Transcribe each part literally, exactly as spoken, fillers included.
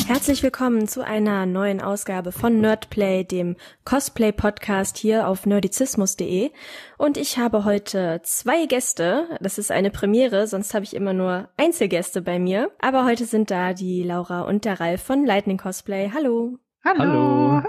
Herzlich willkommen zu einer neuen Ausgabe von Nerdplay, dem Cosplay-Podcast hier auf nerdizismus punkt de. Und ich habe heute zwei Gäste. Das ist eine Premiere, sonst habe ich immer nur Einzelgäste bei mir. Aber heute sind da die Laura und der Ralf von Lightning Cosplay. Hallo. Hallo.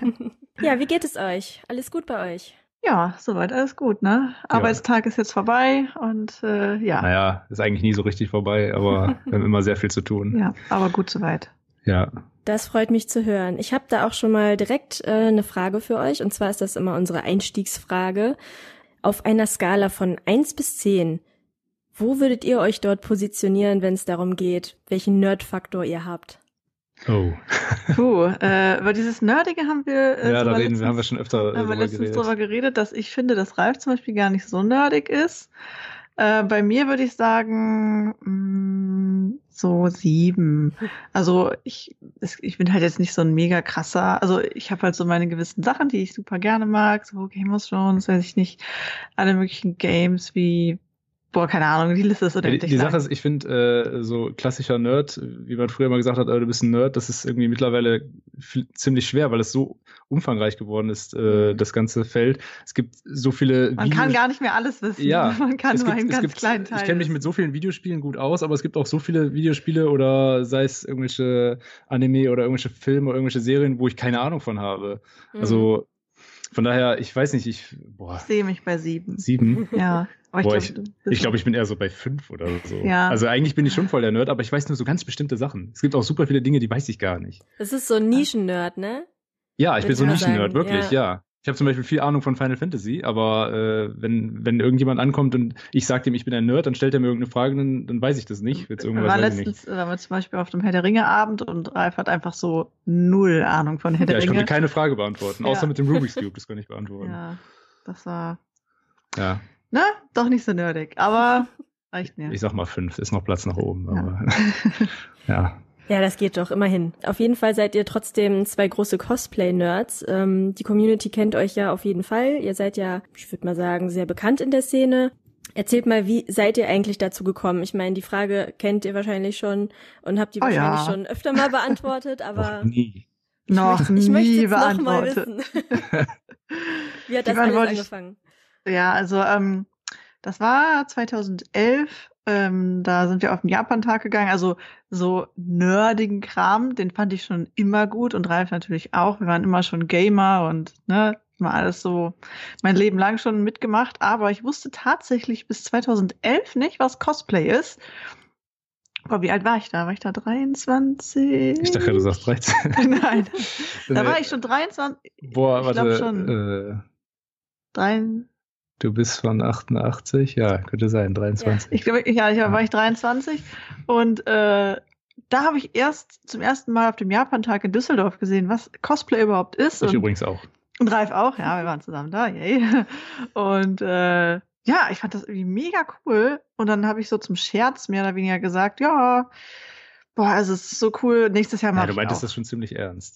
Ja, wie geht es euch? Alles gut bei euch? Ja, soweit alles gut, ne? Ja. Arbeitstag ist jetzt vorbei und äh, ja. Naja, ist eigentlich nie so richtig vorbei, aber wir haben immer sehr viel zu tun. Ja, aber gut soweit. Ja. Das freut mich zu hören. Ich habe da auch schon mal direkt äh, eine Frage für euch. Und zwar ist das immer unsere Einstiegsfrage. Auf einer Skala von eins bis zehn, wo würdet ihr euch dort positionieren, wenn es darum geht, welchen Nerd-Faktor ihr habt? Oh. Puh, äh, über dieses Nerdige haben wir äh, ja, da reden wir, haben wir schon öfter haben wir drüber letztens geredet. drüber geredet, dass ich finde, dass Ralf zum Beispiel gar nicht so nerdig ist. Äh, bei mir würde ich sagen, mh, so sieben. Also ich, es, ich bin halt jetzt nicht so ein mega krasser, also ich habe halt so meine gewissen Sachen, die ich super gerne mag, so Game of Thrones, weiß ich nicht, alle möglichen Games wie, boah, keine Ahnung, die Liste ist ja, die, die Sache ist, ich finde, äh, so klassischer Nerd, wie man früher mal gesagt hat, äh, du bist ein Nerd, das ist irgendwie mittlerweile viel, ziemlich schwer, weil es so umfangreich geworden ist, äh, das ganze Feld. Es gibt so viele Man Videos- kann gar nicht mehr alles wissen. Ja, man kann es nur gibt, einen es ganz gibt, kleinen Teil. Ich kenne mich mit so vielen Videospielen gut aus, aber es gibt auch so viele Videospiele oder sei es irgendwelche Anime oder irgendwelche Filme oder irgendwelche Serien, wo ich keine Ahnung von habe. Mhm. Also von daher, ich weiß nicht, ich boah. Ich sehe mich bei sieben. Sieben? Ja. Aber ich glaube, ich, ich, glaub, ich bin eher so bei fünf oder so. Ja. Also eigentlich bin ich schon voll der Nerd, aber ich weiß nur so ganz bestimmte Sachen. Es gibt auch super viele Dinge, die weiß ich gar nicht. Das ist so ein Nischen-Nerd, ne? Ja, ich bin so ein Nischen-Nerd, sagen. wirklich, ja. ja. Ich habe zum Beispiel viel Ahnung von Final Fantasy, aber äh, wenn wenn irgendjemand ankommt und ich sage ihm, ich bin ein Nerd, dann stellt er mir irgendeine Frage, dann, dann weiß ich das nicht. Jetzt irgendwas wir waren weiß ich letztens, nicht. waren wir zum Beispiel auf dem Herr der Ringe-Abend und Ralf hat einfach so null Ahnung von Herr der ja, Ringe. Ich konnte keine Frage beantworten, ja. außer mit dem Rubik's Cube, das konnte ich beantworten. Ja, das war... Ja. Ne? Doch nicht so nerdig, aber reicht mir. Ich sag mal fünf, ist noch Platz nach oben. Ja. Aber ja. Ja, das geht doch, immerhin. Auf jeden Fall seid ihr trotzdem zwei große Cosplay-Nerds. Ähm, die Community kennt euch ja auf jeden Fall. Ihr seid ja, ich würde mal sagen, sehr bekannt in der Szene. Erzählt mal, wie seid ihr eigentlich dazu gekommen? Ich meine, die Frage kennt ihr wahrscheinlich schon und habt die oh, wahrscheinlich ja. schon öfter mal beantwortet, aber Noch nie. ich noch möchte, ich möchte nie jetzt noch mal beantwortet. wissen. Wie hat das Die alles beantworte angefangen? Ich, ja, also ähm, das war zweitausendelf. Ähm, da sind wir auf den Japan-Tag gegangen, also so nerdigen Kram, den fand ich schon immer gut und Ralf natürlich auch. Wir waren immer schon Gamer und ne, immer alles so mein Leben lang schon mitgemacht, aber ich wusste tatsächlich bis zweitausendelf nicht, was Cosplay ist. Boah, wie alt war ich da? War ich da dreiundzwanzig? Ich dachte, du sagst dreizehn. Nein, da war ich schon dreiundzwanzig. Boah, ich warte. schon. Äh, Drein... Du bist von achtundachtzig? Ja, könnte sein, dreiundzwanzig. Ja, ich glaube, ja, ich war ich dreiundzwanzig und äh, da habe ich erst zum ersten Mal auf dem Japan-Tag in Düsseldorf gesehen, was Cosplay überhaupt ist. Ich und, übrigens auch. Und Ralf auch, ja, wir waren zusammen da, yay. Und äh, ja, ich fand das irgendwie mega cool und dann habe ich so zum Scherz mehr oder weniger gesagt, ja, boah, also es ist so cool, nächstes Jahr mach Ja, du ich meintest auch. das schon ziemlich ernst.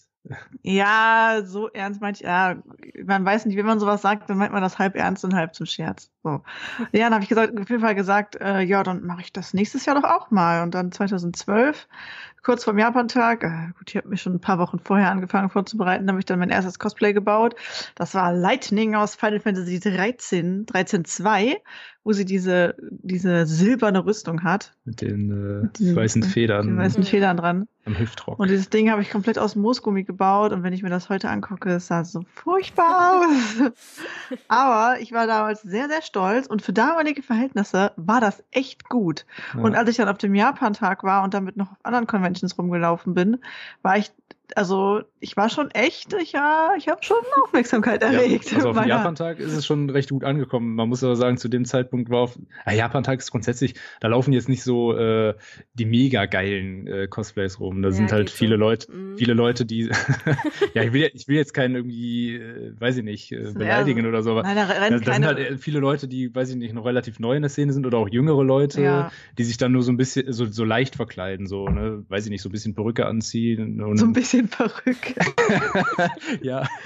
Ja, so ernst meinte ich, ja, man weiß nicht, wenn man sowas sagt, dann meint man das halb ernst und halb zum Scherz. So. Ja, dann habe ich gesagt, auf jeden Fall gesagt, äh, ja, dann mache ich das nächstes Jahr doch auch mal. Und dann zweitausendzwölf, kurz vorm Japan-Tag, äh, gut, ich habe mich schon ein paar Wochen vorher angefangen vorzubereiten, habe ich dann mein erstes Cosplay gebaut. Das war Lightning aus Final Fantasy dreizehn, dreizehn zwei, wo sie diese diese silberne Rüstung hat. Mit den äh, Mit den, weißen Federn. Mit den weißen Federn dran. Am Hüftrock. Und dieses Ding habe ich komplett aus Moosgummi gebaut und wenn ich mir das heute angucke, es sah so furchtbar aus. Aber ich war damals sehr, sehr stolz und für damalige Verhältnisse war das echt gut. Ja. Und als ich dann auf dem Japan-Tag war und damit noch auf anderen Conventions rumgelaufen bin, war ich, also ich war schon echt, ich, ja, ich habe schon Aufmerksamkeit erregt. Ja, also auf dem Japan-Tag ist es schon recht gut angekommen. Man muss aber sagen, zu dem Zeitpunkt war auf, ja, Japan-Tag ist grundsätzlich, da laufen jetzt nicht so äh, die mega geilen äh, Cosplays rum. Da ja, sind halt viele so. Leute, mhm. viele Leute, die, ja, ich will, ich will jetzt keinen irgendwie, äh, weiß ich nicht, äh, beleidigen ja, oder so, aber nein, da, da, da sind halt viele Leute, die, weiß ich nicht, noch relativ neu in der Szene sind oder auch jüngere Leute, ja. die sich dann nur so ein bisschen, so, so leicht verkleiden, so, ne, weiß ich nicht, so ein bisschen Perücke anziehen. Und so ein bisschen Perücke. Ja.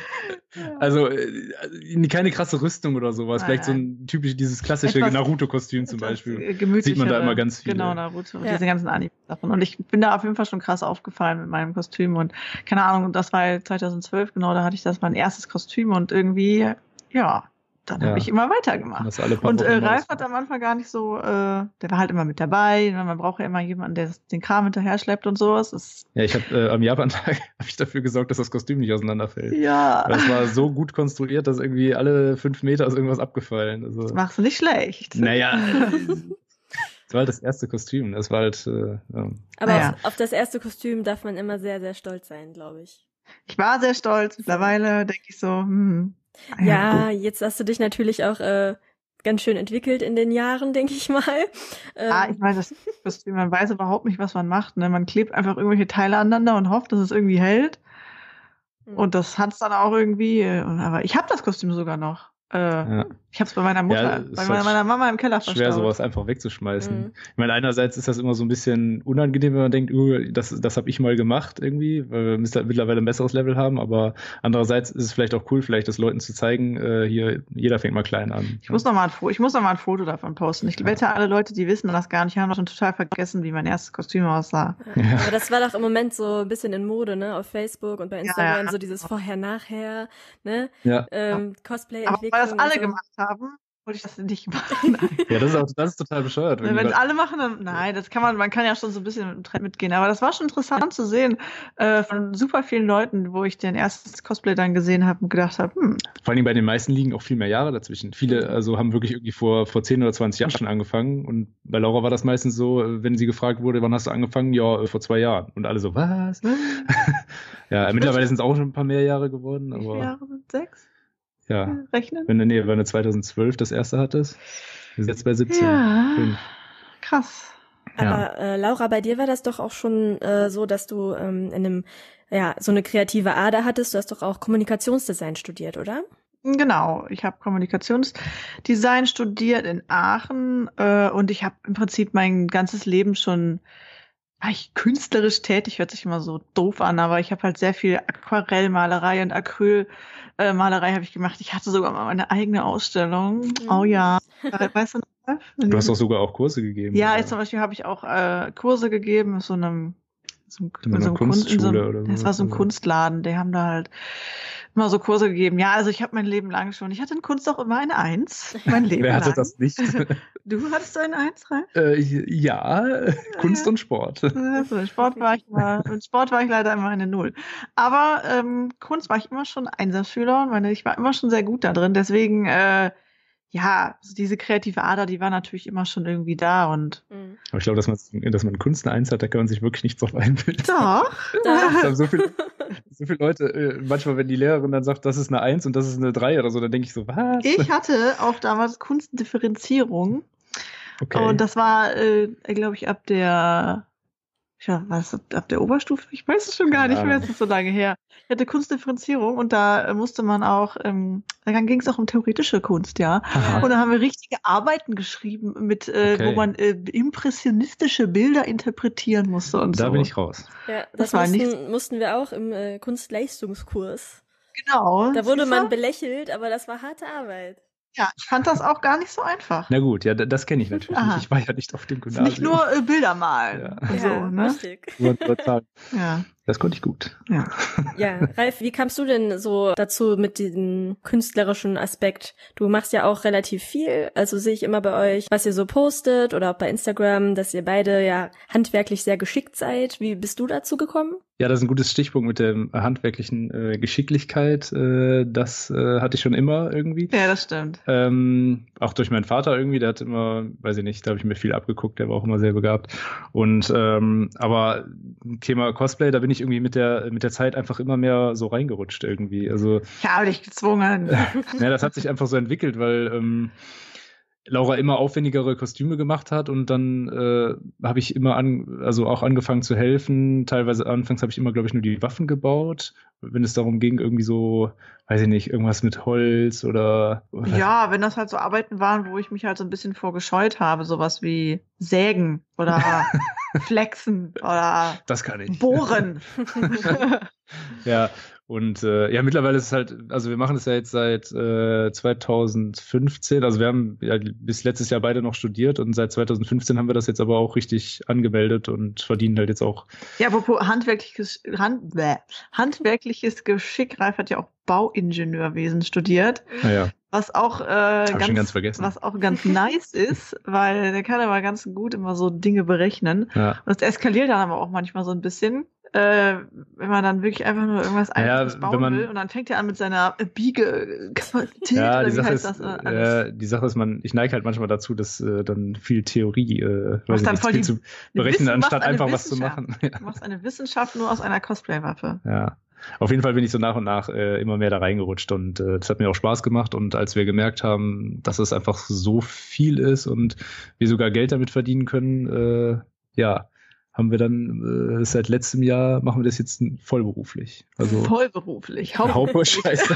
Also äh, keine krasse Rüstung oder sowas. Vielleicht so ein typisch dieses klassische Naruto-Kostüm zum Beispiel. Sieht man da immer ganz viel. Genau, Naruto. Ja. Diese ganzen Anime-Sachen. Und ich bin da auf jeden Fall schon krass aufgefallen mit meinem Kostüm. Und keine Ahnung, das war zweitausendzwölf, genau, da hatte ich das mein erstes Kostüm. Und irgendwie, ja, dann ja. habe ich immer weitergemacht. Und äh, Ralf hat am Anfang gar nicht so, äh, der war halt immer mit dabei. Man braucht ja immer jemanden, der den Kram hinterher schleppt und sowas. Das ja, ich habe äh, am Japan-Tag hab ich dafür gesorgt, dass das Kostüm nicht auseinanderfällt. Ja. Das war so gut konstruiert, dass irgendwie alle fünf Meter ist irgendwas abgefallen. Also, das machst du nicht schlecht. Naja. Das war halt das erste Kostüm. Das war halt. Äh, ja. Aber ja. auf, auf das erste Kostüm darf man immer sehr, sehr stolz sein, glaube ich. Ich war sehr stolz. Mittlerweile denke ich so, hm. Ja, jetzt hast du dich natürlich auch äh, ganz schön entwickelt in den Jahren, denke ich mal. Ähm, ah, ich meine, das Kostüm, man weiß überhaupt nicht, was man macht. Ne? Man klebt einfach irgendwelche Teile aneinander und hofft, dass es irgendwie hält. Mhm. Und das hat's dann auch irgendwie. Aber ich habe das Kostüm sogar noch. Äh, ja. Ich habe es bei meiner Mutter, ja, bei meiner, meiner Mama im Keller verstaut. Schwer, sowas einfach wegzuschmeißen. Mhm. Ich meine, einerseits ist das immer so ein bisschen unangenehm, wenn man denkt, uh, das, das habe ich mal gemacht irgendwie, weil wir mittlerweile ein besseres Level haben, aber andererseits ist es vielleicht auch cool, vielleicht das Leuten zu zeigen, äh, hier, jeder fängt mal klein an. Ich muss noch mal ein, Fo- ich muss noch mal ein Foto davon posten. Ich ja. wette, alle Leute, die wissen das gar nicht, haben doch schon total vergessen, wie mein erstes Kostüm aussah. Ja. Ja. Aber das war doch im Moment so ein bisschen in Mode, ne, auf Facebook und bei Instagram, ja, ja. so dieses Vorher-Nachher, ne, ja. ähm, Cosplay-Entwicklung. Aber weil das alle so gemacht haben, wollte ich das nicht machen. Ja, das ist auch, das ist total bescheuert. Wenn es alle machen, dann, nein, das kann man, man kann ja schon so ein bisschen mit dem Trend mitgehen, aber das war schon interessant zu sehen, äh, von super vielen Leuten, wo ich den ersten Cosplay dann gesehen habe und gedacht habe, hm. Vor allem bei den meisten liegen auch viel mehr Jahre dazwischen. Viele, also haben wirklich irgendwie vor, vor zehn oder zwanzig Jahren schon angefangen und bei Laura war das meistens so, wenn sie gefragt wurde, wann hast du angefangen? Ja, vor zwei Jahren. Und alle so, was? Ja, mittlerweile sind es auch schon ein paar mehr Jahre geworden, aber. Wie viele Jahre sind sechs? Ja, rechnen? Wenn du, nee, wenn du zweitausendzwölf das erste hattest, wir sind jetzt bei siebzehn. Ja, Schön. Krass. Aber ja. äh, Laura, bei dir war das doch auch schon äh, so, dass du ähm, in einem, ja, so eine kreative Ader hattest. Du hast doch auch Kommunikationsdesign studiert, oder? Genau, ich habe Kommunikationsdesign studiert in Aachen äh, und ich habe im Prinzip mein ganzes Leben schon war ich künstlerisch tätig, hört sich immer so doof an, aber ich habe halt sehr viel Aquarellmalerei und Acrylmalerei habe ich gemacht. Ich hatte sogar mal meine eigene Ausstellung. Mhm. Oh ja, weißt du noch? Du hast doch sogar auch Kurse gegeben. Ja, jetzt zum Beispiel habe ich auch äh, Kurse gegeben in so einem, so einem, in so einem Kunstschule Kunst, in so einem, oder so. Das war so ein Kunstladen, die haben da halt immer so Kurse gegeben. Ja, also ich habe mein Leben lang schon. Ich hatte in Kunst auch immer eine Eins. Mein Leben Wer hatte lang. das nicht? Du hattest eine Eins, Ralf? Äh, ja, Kunst und Sport. Also, Sport war ich mal, mit Sport war ich leider immer eine Null. Aber ähm, Kunst war ich immer schon Einserschüler und meine, ich war immer schon sehr gut da drin. Deswegen, äh, ja, also diese kreative Ader, die war natürlich immer schon irgendwie da und. Mhm. Aber ich glaube, dass man, dass man Kunst eine Eins hat, da kann man sich wirklich nichts drauf einbilden. Doch. Das haben so viele, so viele Leute, manchmal, wenn die Lehrerin dann sagt, das ist eine Eins und das ist eine Drei oder so, dann denke ich so, was? Ich hatte auch damals Kunstdifferenzierung. Okay. Und das war, äh, glaube ich, ab der, ja, was, ab der Oberstufe? Ich weiß es schon gar nicht mehr, es ist so lange her. Ich hatte Kunstdifferenzierung und da musste man auch, ähm, dann ging es auch um theoretische Kunst, ja. Aha. Und da haben wir richtige Arbeiten geschrieben, mit, äh, okay. wo man äh, impressionistische Bilder interpretieren musste und da so. Da bin ich raus. Ja, das, das war mussten, nicht... mussten wir auch im äh, Kunstleistungskurs. Genau. Da wurde man belächelt, aber das war harte Arbeit. Ja, ich fand das auch gar nicht so einfach. Na gut, ja, das kenne ich natürlich Aha. nicht. Ich war ja nicht auf dem Gymnasium. Nicht nur äh, Bilder malen. Ja. Und so, ja, ne? Richtig. Ja. Das konnte ich gut. Ja. Ja, Ralf, wie kamst du denn so dazu mit diesem künstlerischen Aspekt? Du machst ja auch relativ viel, also sehe ich immer bei euch, was ihr so postet oder auch bei Instagram, dass ihr beide ja handwerklich sehr geschickt seid. Wie bist du dazu gekommen? Ja, das ist ein gutes Stichpunkt mit der handwerklichen äh, Geschicklichkeit. Äh, das äh, hatte ich schon immer irgendwie. Ja, das stimmt. Ähm, auch durch meinen Vater irgendwie, der hat immer, weiß ich nicht, da habe ich mir viel abgeguckt, der war auch immer sehr begabt. Und ähm, aber Thema Cosplay, da bin ich irgendwie mit der mit der Zeit einfach immer mehr so reingerutscht irgendwie. Also ich habe dich gezwungen. Ja, das hat sich einfach so entwickelt, weil ähm, Laura immer aufwendigere Kostüme gemacht hat und dann äh, habe ich immer an, also auch angefangen zu helfen. Teilweise anfangs habe ich immer, glaube ich, nur die Waffen gebaut, wenn es darum ging, irgendwie so, weiß ich nicht, irgendwas mit Holz oder. Ja, wenn das halt so Arbeiten waren, wo ich mich halt so ein bisschen vorgescheut habe, sowas wie Sägen oder flexen oder das kann ich. bohren. Ja, und äh, ja, mittlerweile ist es halt, also wir machen das ja jetzt seit äh, zwanzig fünfzehn, also wir haben ja bis letztes Jahr beide noch studiert und seit zwanzig fünfzehn haben wir das jetzt aber auch richtig angemeldet und verdienen halt jetzt auch. Ja, apropos handwerkliches, Hand, bäh, handwerkliches Geschick, Ralf hat ja auch Bauingenieurwesen studiert. Naja. Was auch, äh, ganz, ganz vergessen. was auch ganz nice ist, weil der kann aber ganz gut immer so Dinge berechnen. Ja. Und das eskaliert dann aber auch manchmal so ein bisschen, äh, wenn man dann wirklich einfach nur irgendwas Einfaches Ja, bauen wenn man- will und dann fängt er an mit seiner Biegekapazität Ja, oder die wie Sache, heißt ist, das äh, alles. äh, die Sache ist, man, ich neige halt manchmal dazu, dass äh, dann viel Theorie, äh, weiß ich dann nicht, voll viel die- zu Eine berechnen, Wissen- anstatt machst eine einfach was zu Wissenschaft. machen. Ja. Du machst eine Wissenschaft nur aus einer Cosplay-Waffe. Ja, auf jeden Fall bin ich so nach und nach äh, immer mehr da reingerutscht und äh, das hat mir auch Spaß gemacht und als wir gemerkt haben, dass es einfach so viel ist und wir sogar Geld damit verdienen können, äh, ja, haben wir dann äh, seit letztem Jahr machen wir das jetzt vollberuflich. Also Vollberuflich. Hauptberuflich. Scheiße.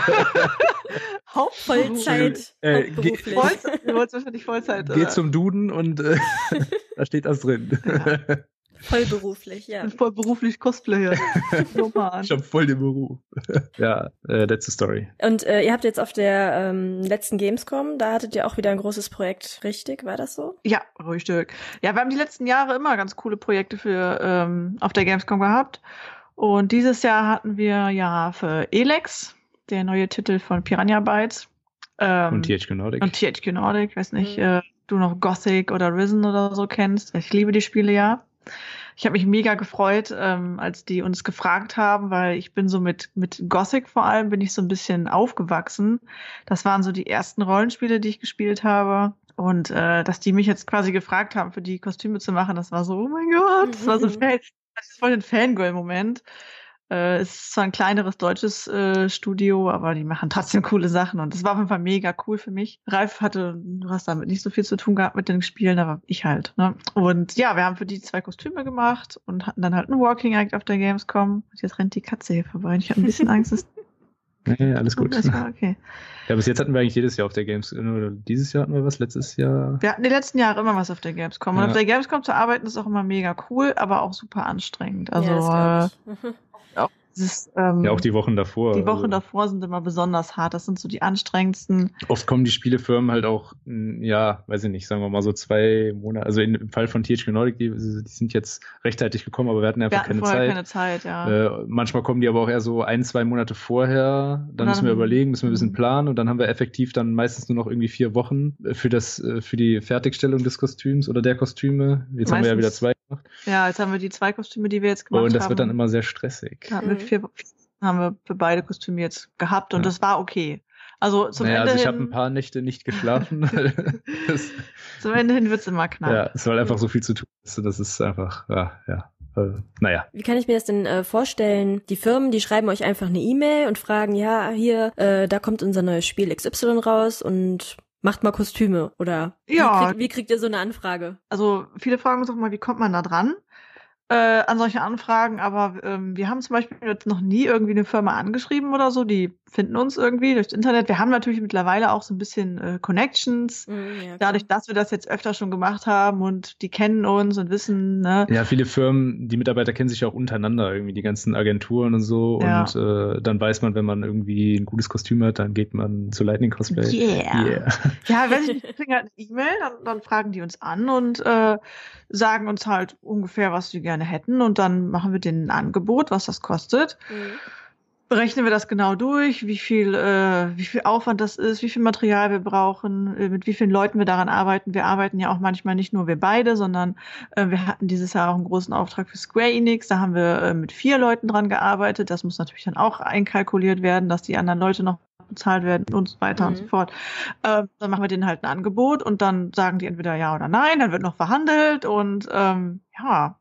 Hauptberuflich. Vollzeit, Äh, hauptberuflich. Vollzeit. Du wolltest wahrscheinlich Vollzeit. Geht zum Duden und äh, da steht das drin. Ja. Vollberuflich, ja. Ich bin vollberuflich Cosplayer. Normal. Ich hab voll den Beruf. Ja, äh, that's the story. Und äh, ihr habt jetzt auf der ähm, letzten Gamescom, da hattet ihr auch wieder ein großes Projekt, richtig? War das so? Ja, richtig. Ja, wir haben die letzten Jahre immer ganz coole Projekte für ähm, auf der Gamescom gehabt. Und dieses Jahr hatten wir ja für Elex, der neue Titel von Piranha Bytes. Ähm, Und T H Q Nordic. Und T H Q Nordic, ich weiß nicht, Mhm. äh, du noch Gothic oder Risen oder so kennst. Ich liebe die Spiele ja. Ich habe mich mega gefreut, ähm, als die uns gefragt haben, weil ich bin so mit mit Gothic vor allem bin ich so ein bisschen aufgewachsen. Das waren so die ersten Rollenspiele, die ich gespielt habe. Und äh, dass die mich jetzt quasi gefragt haben, für die Kostüme zu machen, das war so, oh mein Gott, das war so ein Fan, das ist voll ein Fangirl-Moment. Äh, es ist zwar ein kleineres deutsches äh, Studio, aber die machen trotzdem coole Sachen und das war auf jeden Fall mega cool für mich. Ralf hatte, du hast damit nicht so viel zu tun gehabt mit den Spielen, aber ich halt. Ne? Und ja, wir haben für die zwei Kostüme gemacht und hatten dann halt einen Walking Act auf der Gamescom. Und jetzt rennt die Katze hier vorbei und ich habe ein bisschen Angst, dass Nee, alles gut. das war okay. Ja, bis jetzt hatten wir eigentlich jedes Jahr auf der Games. Oder dieses Jahr hatten wir was, letztes Jahr. Wir hatten die letzten Jahre immer was auf der Gamescom. Und Ja. auf der Gamescom zu arbeiten ist auch immer mega cool, aber auch super anstrengend. Also ja, das glaub äh, ich. auch dieses, ähm, Ja, auch die Wochen davor. die Wochen also. davor sind immer besonders hart. Das sind so die anstrengendsten. Oft kommen die Spielefirmen halt auch, mh, ja, weiß ich nicht, sagen wir mal so zwei Monate. Also in, im Fall von T H Q Nordic, die, die sind jetzt rechtzeitig gekommen, aber wir hatten Wir einfach hatten keine vorher Zeit. keine Zeit, ja. Äh, manchmal kommen die aber auch eher so ein, zwei Monate vorher. Dann dann- müssen wir überlegen, müssen wir ein bisschen Mhm. planen und dann haben wir effektiv dann meistens nur noch irgendwie vier Wochen äh, für das, äh, für die Fertigstellung des Kostüms oder der Kostüme. Jetzt haben wir ja wieder Meistens. zwei gemacht. Ja, jetzt haben wir die zwei Kostüme, die wir jetzt gemacht haben. Und das wird dann immer sehr stressig. ja, mit Mhm. vier haben wir für beide Kostüme jetzt gehabt und Ja. das war okay. Also zum naja, Ende also ich hin, habe ein paar Nächte nicht geschlafen. das, zum Ende hin wird's immer knapp. ja, es war einfach so viel zu tun. Das ist einfach, ja, ja. Äh, naja. Wie kann ich mir das denn äh, vorstellen? Die Firmen, die schreiben euch einfach eine E-Mail und fragen, ja, hier, äh, da kommt unser neues Spiel X Y raus und macht mal Kostüme. Oder Ja. wie, krieg, wie kriegt ihr so eine Anfrage? Also viele fragen uns auch mal, wie kommt man da dran? Äh, an solche Anfragen, aber ähm, wir haben zum Beispiel jetzt noch nie irgendwie eine Firma angeschrieben oder so, die finden uns irgendwie durchs Internet. Wir haben natürlich mittlerweile auch so ein bisschen äh, Connections, Mhm, ja, klar. dadurch, dass wir das jetzt öfter schon gemacht haben und die kennen uns und wissen, ne? Ja, viele Firmen, die Mitarbeiter kennen sich ja auch untereinander, irgendwie die ganzen Agenturen und so. Ja. Und äh, dann weiß man, wenn man irgendwie ein gutes Kostüm hat, dann geht man zu Lightning Cosplay. Yeah. Yeah. Ja, weiß ich nicht, wir kriegen halt eine E-Mail, dann, dann fragen die uns an und äh, sagen uns halt ungefähr, was sie gerne hätten und dann machen wir denen ein Angebot, was das kostet. Mhm. Berechnen wir das genau durch, wie viel, äh, wie viel Aufwand das ist, wie viel Material wir brauchen, äh, mit wie vielen Leuten wir daran arbeiten. Wir arbeiten ja auch manchmal nicht nur wir beide, sondern äh, wir hatten dieses Jahr auch einen großen Auftrag für Square Enix. Da haben wir äh, mit vier Leuten dran gearbeitet. Das muss natürlich dann auch einkalkuliert werden, dass die anderen Leute noch bezahlt werden und so weiter Mhm. und so fort. Ähm, dann machen wir denen halt ein Angebot und dann sagen die entweder ja oder nein. Dann wird noch verhandelt und ähm, ja,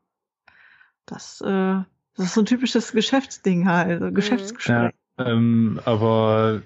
das äh, Das ist so ein typisches Geschäftsding halt, also Geschäftsgespräch. Ja, ähm, aber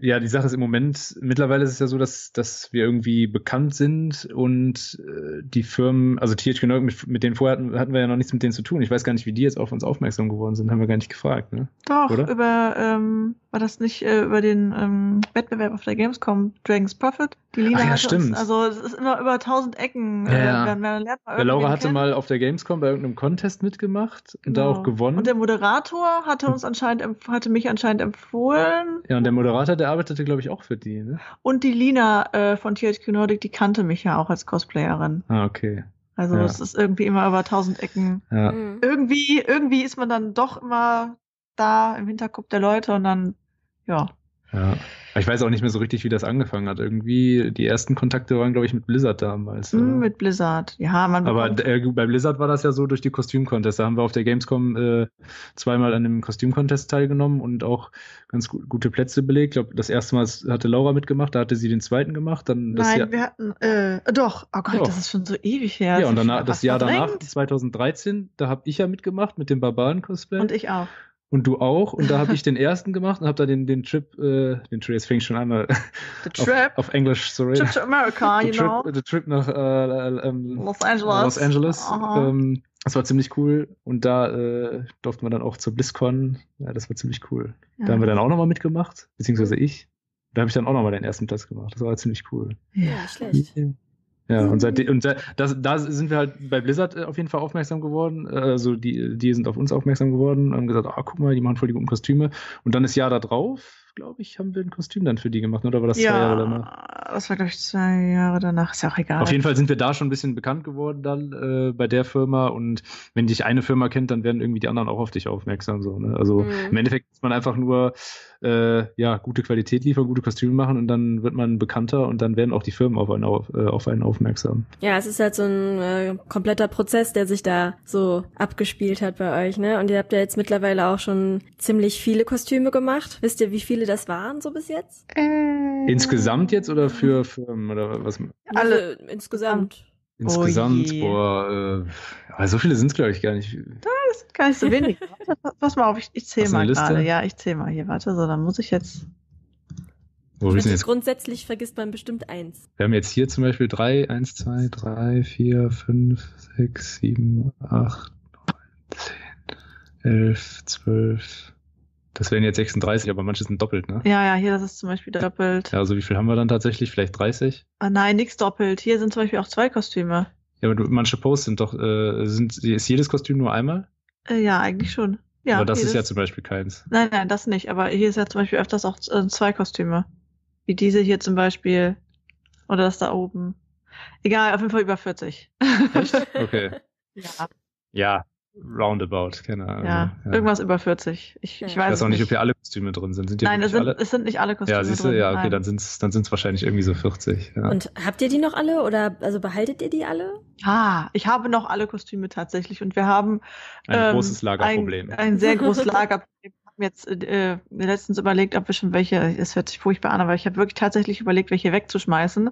ja, die Sache ist im Moment, mittlerweile ist es ja so, dass, dass wir irgendwie bekannt sind und äh, die Firmen, also T H Q Nordic, mit, mit denen vorher hatten, hatten wir ja noch nichts mit denen zu tun. Ich weiß gar nicht, wie die jetzt auf uns aufmerksam geworden sind, haben wir gar nicht gefragt, ne? Doch, Oder? über, ähm, war das nicht äh, über den ähm, Wettbewerb auf der Gamescom, Dragon's Prophet? Die Lina Ach ja, hatte stimmt. Uns, also es ist immer über tausend Ecken. Ja, ja. Äh, man, man lernt mal Der Laura hatte kennen. mal auf der Gamescom bei irgendeinem Contest mitgemacht und Genau. da auch gewonnen. Und der Moderator hatte uns anscheinend, empf- hatte mich anscheinend empfohlen. Ja, und der Moderator, der arbeitete, glaube ich, auch für die, ne? Und die Lina äh, von T H Q Nordic, die kannte mich ja auch als Cosplayerin. Ah, okay. Also Ja. es ist irgendwie immer über tausend Ecken. Ja. Mhm. Irgendwie, irgendwie ist man dann doch immer da im Hinterkopf der Leute und dann, ja. Ja. Aber ich weiß auch nicht mehr so richtig, wie das angefangen hat. Irgendwie, die ersten Kontakte waren, glaube ich, mit Blizzard damals. Mm, oder? mit Blizzard. Ja, man Aber bekommt, äh, bei Blizzard war das ja so durch die Kostüm-Contest. Da haben wir auf der Gamescom äh, zweimal an dem Kostüm-Contest teilgenommen und auch ganz gu gute Plätze belegt. Ich glaube, das erste Mal hatte Laura mitgemacht, da hatte sie den zweiten gemacht. Dann das nein, Jahr, wir hatten, äh, doch, oh Gott, Doch. das ist schon so ewig her. ja, und hab ich danach, was das Jahr danach, verdrängt. zwanzig dreizehn, da habe ich ja mitgemacht mit dem Barbaren-Cosplay. Und ich auch. Und du auch. Und da habe ich den ersten gemacht und habe da den, den Trip, äh, den Trip, jetzt fängt schon an, äh, The auf, Trip, auf Englisch, sorry. Trip to America, The you Trip, know. the Trip nach äh, ähm, Los Angeles. Los Angeles. Aha. Ähm, das war ziemlich cool. Und da äh, durften wir dann auch zur BlizzCon. Ja, das war ziemlich cool. Ja. Da haben wir dann auch nochmal mitgemacht, beziehungsweise ich. Da habe ich dann auch nochmal den ersten Platz gemacht. Das war ziemlich cool. Ja, nicht schlecht. Ja, und seitdem, und da, das, da sind wir halt bei Blizzard äh, auf jeden Fall aufmerksam geworden. Äh, Also die, die sind auf uns aufmerksam geworden und haben gesagt, ah, guck mal, die machen voll die guten Kostüme. Und dann das Jahr da drauf, glaube ich, haben wir ein Kostüm dann für die gemacht, oder war das zwei Jahre danach? Ja, das war, glaube ich, zwei Jahre danach. Ist ja auch egal. Auf jeden Fall sind wir da schon ein bisschen bekannt geworden dann äh, bei der Firma, und wenn dich eine Firma kennt, dann werden irgendwie die anderen auch auf dich aufmerksam. So, ne? Also Mhm. im Endeffekt muss man einfach nur äh, ja, gute Qualität liefern, gute Kostüme machen, und dann wird man bekannter und dann werden auch die Firmen auf einen, auf, äh, auf einen aufmerksam. Ja, es ist halt so ein äh, kompletter Prozess, der sich da so abgespielt hat bei euch, ne? Und ihr habt ja jetzt mittlerweile auch schon ziemlich viele Kostüme gemacht. Wisst ihr, wie viele das waren so bis jetzt? Äh, Insgesamt jetzt oder für Firmen oder was? Alle. Also, insgesamt. Insgesamt, je. boah, äh, aber so viele sind es, glaube ich, gar nicht. Das sind gar nicht so wenig. Warte, pass mal auf, ich, ich zähle Hast du eine mal Liste? gerade. Ja, ich zähle mal hier. Warte, so, dann muss ich jetzt. Wo wir, Also sind jetzt, grundsätzlich vergisst man bestimmt eins. wir haben jetzt hier zum Beispiel drei, eins, zwei, drei, vier, fünf, sechs, sieben, acht, neun, zehn, elf, zwölf. Das wären jetzt sechsunddreißig, aber manche sind doppelt, ne? Ja, ja, hier, das ist zum Beispiel doppelt. Ja, also wie viel haben wir dann tatsächlich? Vielleicht dreißig? Ah, nein, nichts doppelt. Hier sind zum Beispiel auch zwei Kostüme. Ja, aber du, manche Posts sind doch, äh, sind, ist jedes Kostüm nur einmal? Äh, ja, eigentlich schon. Ja, aber das jedes- ist ja zum Beispiel keins. Nein, nein, das nicht. Aber hier ist ja zum Beispiel öfters auch äh, zwei Kostüme. Wie diese hier zum Beispiel. Oder das da oben. Egal, auf jeden Fall über vierzig. Echt? Okay. Ja, Ja, roundabout, keine Ahnung. ja, irgendwas über vierzig. Ich, Ja. ich Ich weiß weiß auch nicht, nicht, ob hier alle Kostüme drin sind. Sind hier Nein, es wirklich sind, alle? es sind nicht alle Kostüme Ja, siehst du, drin. ja, okay, Nein. dann sind's, dann sind's wahrscheinlich irgendwie so vierzig. Ja. Und habt ihr die noch alle oder also behaltet ihr die alle? Ah, ich habe noch alle Kostüme tatsächlich und wir haben Ein ähm, großes Lagerproblem. Ein, ein sehr großes Lagerproblem. Wir haben jetzt äh, mir letztens überlegt, ob wir schon welche, es hört sich furchtbar an, aber ich habe wirklich tatsächlich überlegt, welche wegzuschmeißen,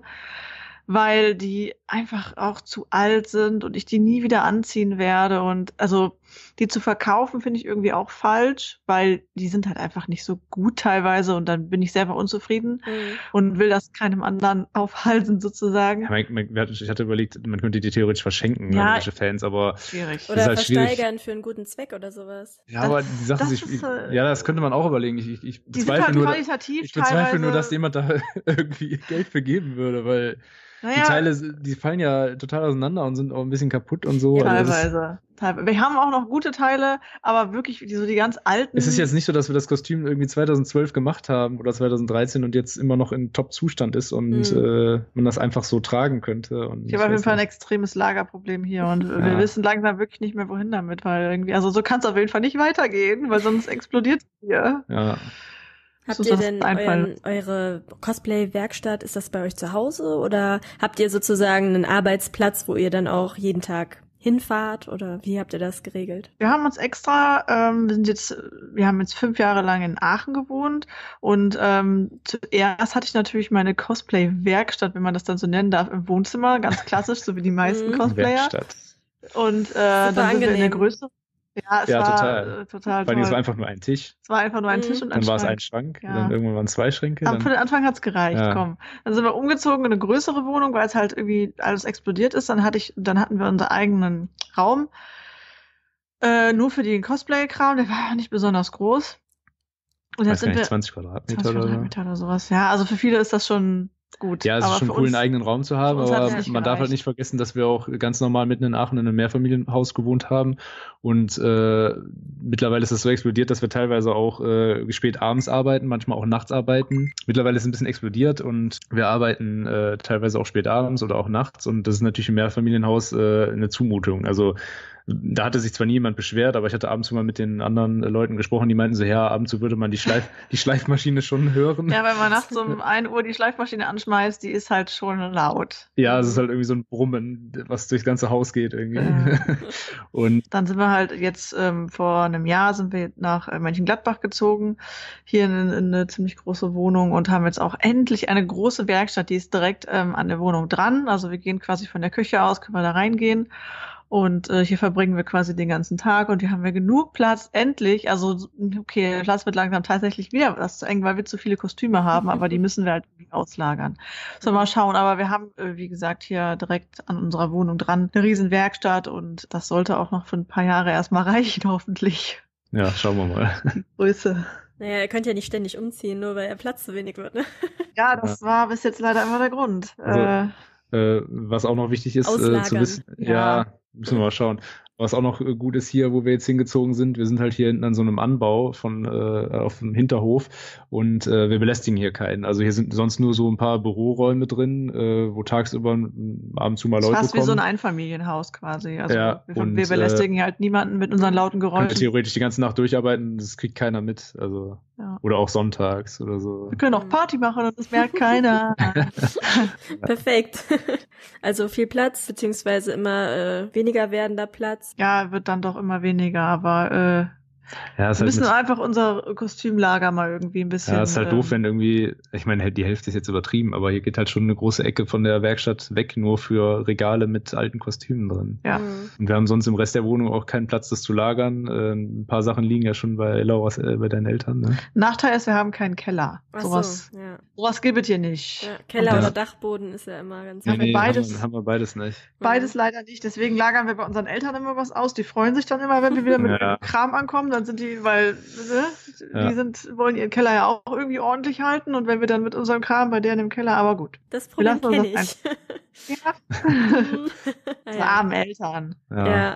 weil die einfach auch zu alt sind und ich die nie wieder anziehen werde. Und also die zu verkaufen finde ich irgendwie auch falsch, weil die sind halt einfach nicht so gut teilweise und dann bin ich selber unzufrieden und will das keinem anderen aufhalten sozusagen. Ja, man, man, wir hatten- ich hatte überlegt, man könnte die theoretisch verschenken, Ja. an manche Fans, aber Schwierig. Oder ist halt schwierig. versteigern für einen guten Zweck oder sowas? ja, Das- aber die Sache das ist, ich, ist, äh, ja, das könnte man auch überlegen. Ich, ich, ich Die sind bezweifle halt nur, qualitativ ich bezweifle teilweise. nur, dass jemand da irgendwie Geld für geben würde, weil naja, die Teile, die fallen ja total auseinander und sind auch ein bisschen kaputt und so. Also das, teilweise. teilweise. Wir haben auch noch gute Teile, aber wirklich die, so die ganz alten. es ist jetzt nicht so, dass wir das Kostüm irgendwie zweitausendzwölf gemacht haben oder zweitausenddreizehn und jetzt immer noch in Top-Zustand ist und Mhm. äh, man das einfach so tragen könnte. Und Ich habe auf jeden weiß Fall ein nicht. extremes Lagerproblem hier und wir Ja. wissen langsam wirklich nicht mehr, wohin damit, weil irgendwie, also so kann es auf jeden Fall nicht weitergehen, weil sonst explodiert es hier. Ja. Habt So ihr das denn einfallen. euren, eure Cosplay-Werkstatt, ist das bei euch zu Hause oder habt ihr sozusagen einen Arbeitsplatz, wo ihr dann auch jeden Tag hinfahrt oder wie habt ihr das geregelt? Wir haben uns extra, ähm, wir sind jetzt, wir haben jetzt fünf Jahre lang in Aachen gewohnt und ähm, zuerst hatte ich natürlich meine Cosplay-Werkstatt, wenn man das dann so nennen darf, im Wohnzimmer, ganz klassisch, so wie die meisten Mhm. Cosplayer. Werkstatt. Und äh, dann sind wir in der angenehm. größeren. Ja, es Ja, war total. äh, total Vor allem, es toll. war einfach nur ein Tisch. Es war einfach nur ein Mhm. Tisch und ein Dann war es Schrank. ein Schrank, Ja. dann irgendwann waren es zwei Schränke. Aber für Dann, den Anfang hat's gereicht, Ja. komm. Dann sind wir umgezogen in eine größere Wohnung, weil es halt irgendwie alles explodiert ist. Dann hatte ich, dann hatten wir unseren eigenen Raum, äh, nur für den Cosplay-Kram. Der war auch nicht besonders groß. Und ich jetzt weiß gar sind nicht, wir zwanzig Quadratmeter zwanzig oder so. Quadratmeter oder sowas. Ja, also für viele ist das schon gut. Ja, es ist aber schon für cool, uns, einen eigenen Raum zu haben, für uns hat aber es nicht man darf halt gereicht. nicht vergessen, dass wir auch ganz normal mitten in Aachen in einem Mehrfamilienhaus gewohnt haben und äh, mittlerweile ist es so explodiert, dass wir teilweise auch äh, spät abends arbeiten, manchmal auch nachts arbeiten. Mittlerweile ist es ein bisschen explodiert und wir arbeiten äh, teilweise auch spät abends oder auch nachts und das ist natürlich im Mehrfamilienhaus äh, eine Zumutung. Also da hatte sich zwar niemand beschwert, aber ich hatte abends mal mit den anderen Leuten gesprochen, die meinten so, ja, abends so würde man die, Schleif die Schleifmaschine schon hören. Ja, wenn man nachts um ein Uhr die Schleifmaschine anschmeißt, die ist halt schon laut. Ja, es ist halt irgendwie so ein Brummen, was durchs ganze Haus geht irgendwie. Ja. Und Dann sind wir halt jetzt, ähm, vor einem Jahr sind wir nach äh, Mönchengladbach gezogen, hier in, in eine ziemlich große Wohnung und haben jetzt auch endlich eine große Werkstatt, die ist direkt ähm, an der Wohnung dran. Also wir gehen quasi von der Küche aus, können wir da reingehen. Und äh, hier verbringen wir quasi den ganzen Tag und hier haben wir genug Platz, endlich. Also, okay, der Platz wird langsam tatsächlich wieder was zu eng, weil wir zu viele Kostüme haben, aber die müssen wir halt auslagern. So, mal schauen. Aber wir haben, äh, wie gesagt, hier direkt an unserer Wohnung dran eine riesen Werkstatt und das sollte auch noch für ein paar Jahre erstmal reichen, hoffentlich. ja, schauen wir mal. Die Größe. Naja, ihr könnt ja nicht ständig umziehen, nur weil der Platz zu wenig wird, ne? Ja, das war bis jetzt leider immer der Grund. Also, äh, Äh, was auch noch wichtig ist äh, Auslagern. zu wissen, ja. Ja. müssen wir mal schauen. Was auch noch äh, gut ist hier, wo wir jetzt hingezogen sind, wir sind halt hier hinten an so einem Anbau von äh, auf dem Hinterhof und äh, wir belästigen hier keinen. Also hier sind sonst nur so ein paar Büroräume drin, äh, wo tagsüber m, ab und zu mal Das ist Leute fast wie kommen. so ein Einfamilienhaus quasi. Also Ja, wir, und, wir belästigen äh, halt niemanden mit unseren lauten Können wir Geräuschen. theoretisch die ganze Nacht durcharbeiten, das kriegt keiner mit. Also Ja. oder auch sonntags oder so. Wir können auch Party machen und das merkt keiner. Perfekt. Also viel Platz, beziehungsweise immer äh, weniger werdender Platz. Ja, wird dann doch immer weniger, aber äh, Ja, ist wir halt müssen mit, einfach unser Kostümlager mal irgendwie ein bisschen. ja, ist halt ähm, doof, wenn irgendwie, ich meine, die Hälfte ist jetzt übertrieben, aber hier geht halt schon eine große Ecke von der Werkstatt weg, nur für Regale mit alten Kostümen drin. Ja. Mhm. Und wir haben sonst im Rest der Wohnung auch keinen Platz, das zu lagern. Äh, ein paar Sachen liegen ja schon bei Lauras, äh, bei deinen Eltern, ne? Nachteil ist, wir haben keinen Keller. Ach Sowas, so, ja. sowas gibt es hier nicht. ja. Keller Ja. oder Dachboden ist ja immer ganz Ja, Nee, wir nee, beides- haben, wir- haben wir beides nicht. Beides leider nicht. Deswegen lagern wir bei unseren Eltern immer was aus. Die freuen sich dann immer, wenn wir wieder mit Ja. Kram ankommen. Dann sind die, weil ne, Ja. die sind, wollen ihren Keller ja auch irgendwie ordentlich halten. Und wenn wir dann mit unserem Kram bei denen im Keller, aber gut. Das Wir Problem lassen uns kenne ich. Ja. Ah, Die ja. armen Eltern. Ja. Ja.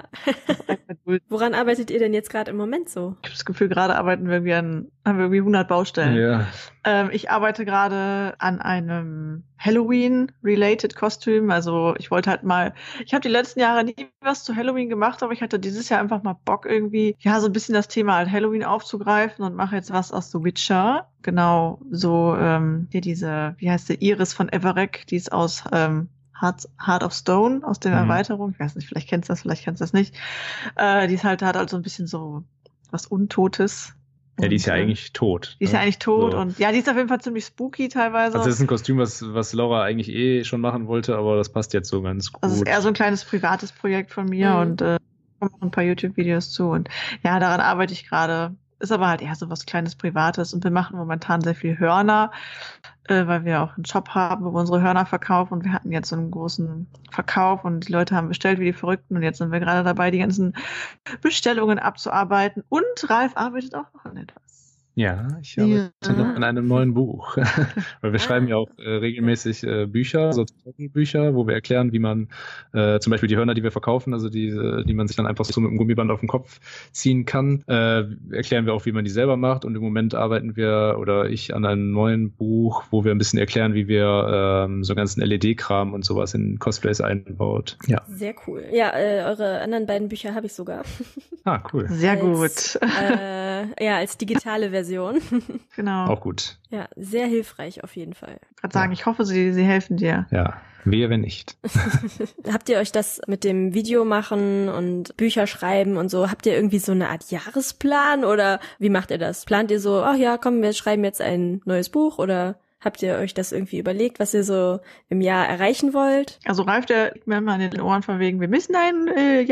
Ich Woran arbeitet ihr denn jetzt gerade im Moment so? habe das Gefühl, gerade arbeiten wir irgendwie an, haben wir irgendwie hundert Baustellen. Ja. Ähm, ich arbeite gerade an einem Halloween-related Kostüm. Also ich wollte halt mal, ich habe die letzten Jahre nie was zu Halloween gemacht, aber ich hatte dieses Jahr einfach mal Bock irgendwie, ja, so ein bisschen das Thema halt Halloween aufzugreifen und mache jetzt was aus The Witcher. Genau, so ähm, hier diese, wie heißt die, Iris von Everett, die ist aus ähm, Heart, Heart of Stone, aus der Mhm. Erweiterung. Ich weiß nicht, vielleicht kennst du das, vielleicht kennst du das nicht. Äh, die ist halt, hat halt so ein bisschen so was Untotes. Ja, die ist ja Und, äh, eigentlich tot. Die ist ne? ja eigentlich tot So. und ja, die ist auf jeden Fall ziemlich spooky teilweise. Also das ist ein Kostüm, was, was Laura eigentlich eh schon machen wollte, aber das passt jetzt so ganz gut. Das ist eher so ein kleines privates Projekt von mir Mhm. und äh, kommen auch ein paar YouTube-Videos zu und ja, daran arbeite ich gerade. Ist aber halt eher so was kleines Privates und wir machen momentan sehr viel Hörner, äh, weil wir auch einen Shop haben, wo wir unsere Hörner verkaufen und wir hatten jetzt so einen großen Verkauf und die Leute haben bestellt wie die Verrückten und jetzt sind wir gerade dabei, die ganzen Bestellungen abzuarbeiten und Ralf arbeitet auch noch an etwas. Ja, ich Ja. arbeite noch an einem neuen Buch. Weil wir Ah. schreiben ja auch äh, regelmäßig äh, Bücher, so Bücher, wo wir erklären, wie man äh, zum Beispiel die Hörner, die wir verkaufen, also die, äh, die man sich dann einfach so mit einem Gummiband auf den Kopf ziehen kann, äh, erklären wir auch, wie man die selber macht. Und im Moment arbeiten wir oder ich an einem neuen Buch, wo wir ein bisschen erklären, wie wir ähm, so ganzen L E D-Kram und sowas in Cosplays einbaut. Ja. Sehr cool. Ja, äh, eure anderen beiden Bücher habe ich sogar. Ah, cool. Sehr Als, gut. Äh, ja, als digitale Version. Genau. Auch gut. Ja, sehr hilfreich auf jeden Fall. Ich kann sagen, ich hoffe, sie, sie helfen dir. Ja. Wehe, wenn nicht. Habt ihr euch das mit dem Video machen und Bücher schreiben und so, habt ihr irgendwie so eine Art Jahresplan oder wie macht ihr das? Plant ihr so, ach ja, komm, wir schreiben jetzt ein neues Buch oder habt ihr euch das irgendwie überlegt, was ihr so im Jahr erreichen wollt? Also Ralf, der liegt mir immer an den Ohren von wegen, wir müssen ein äh,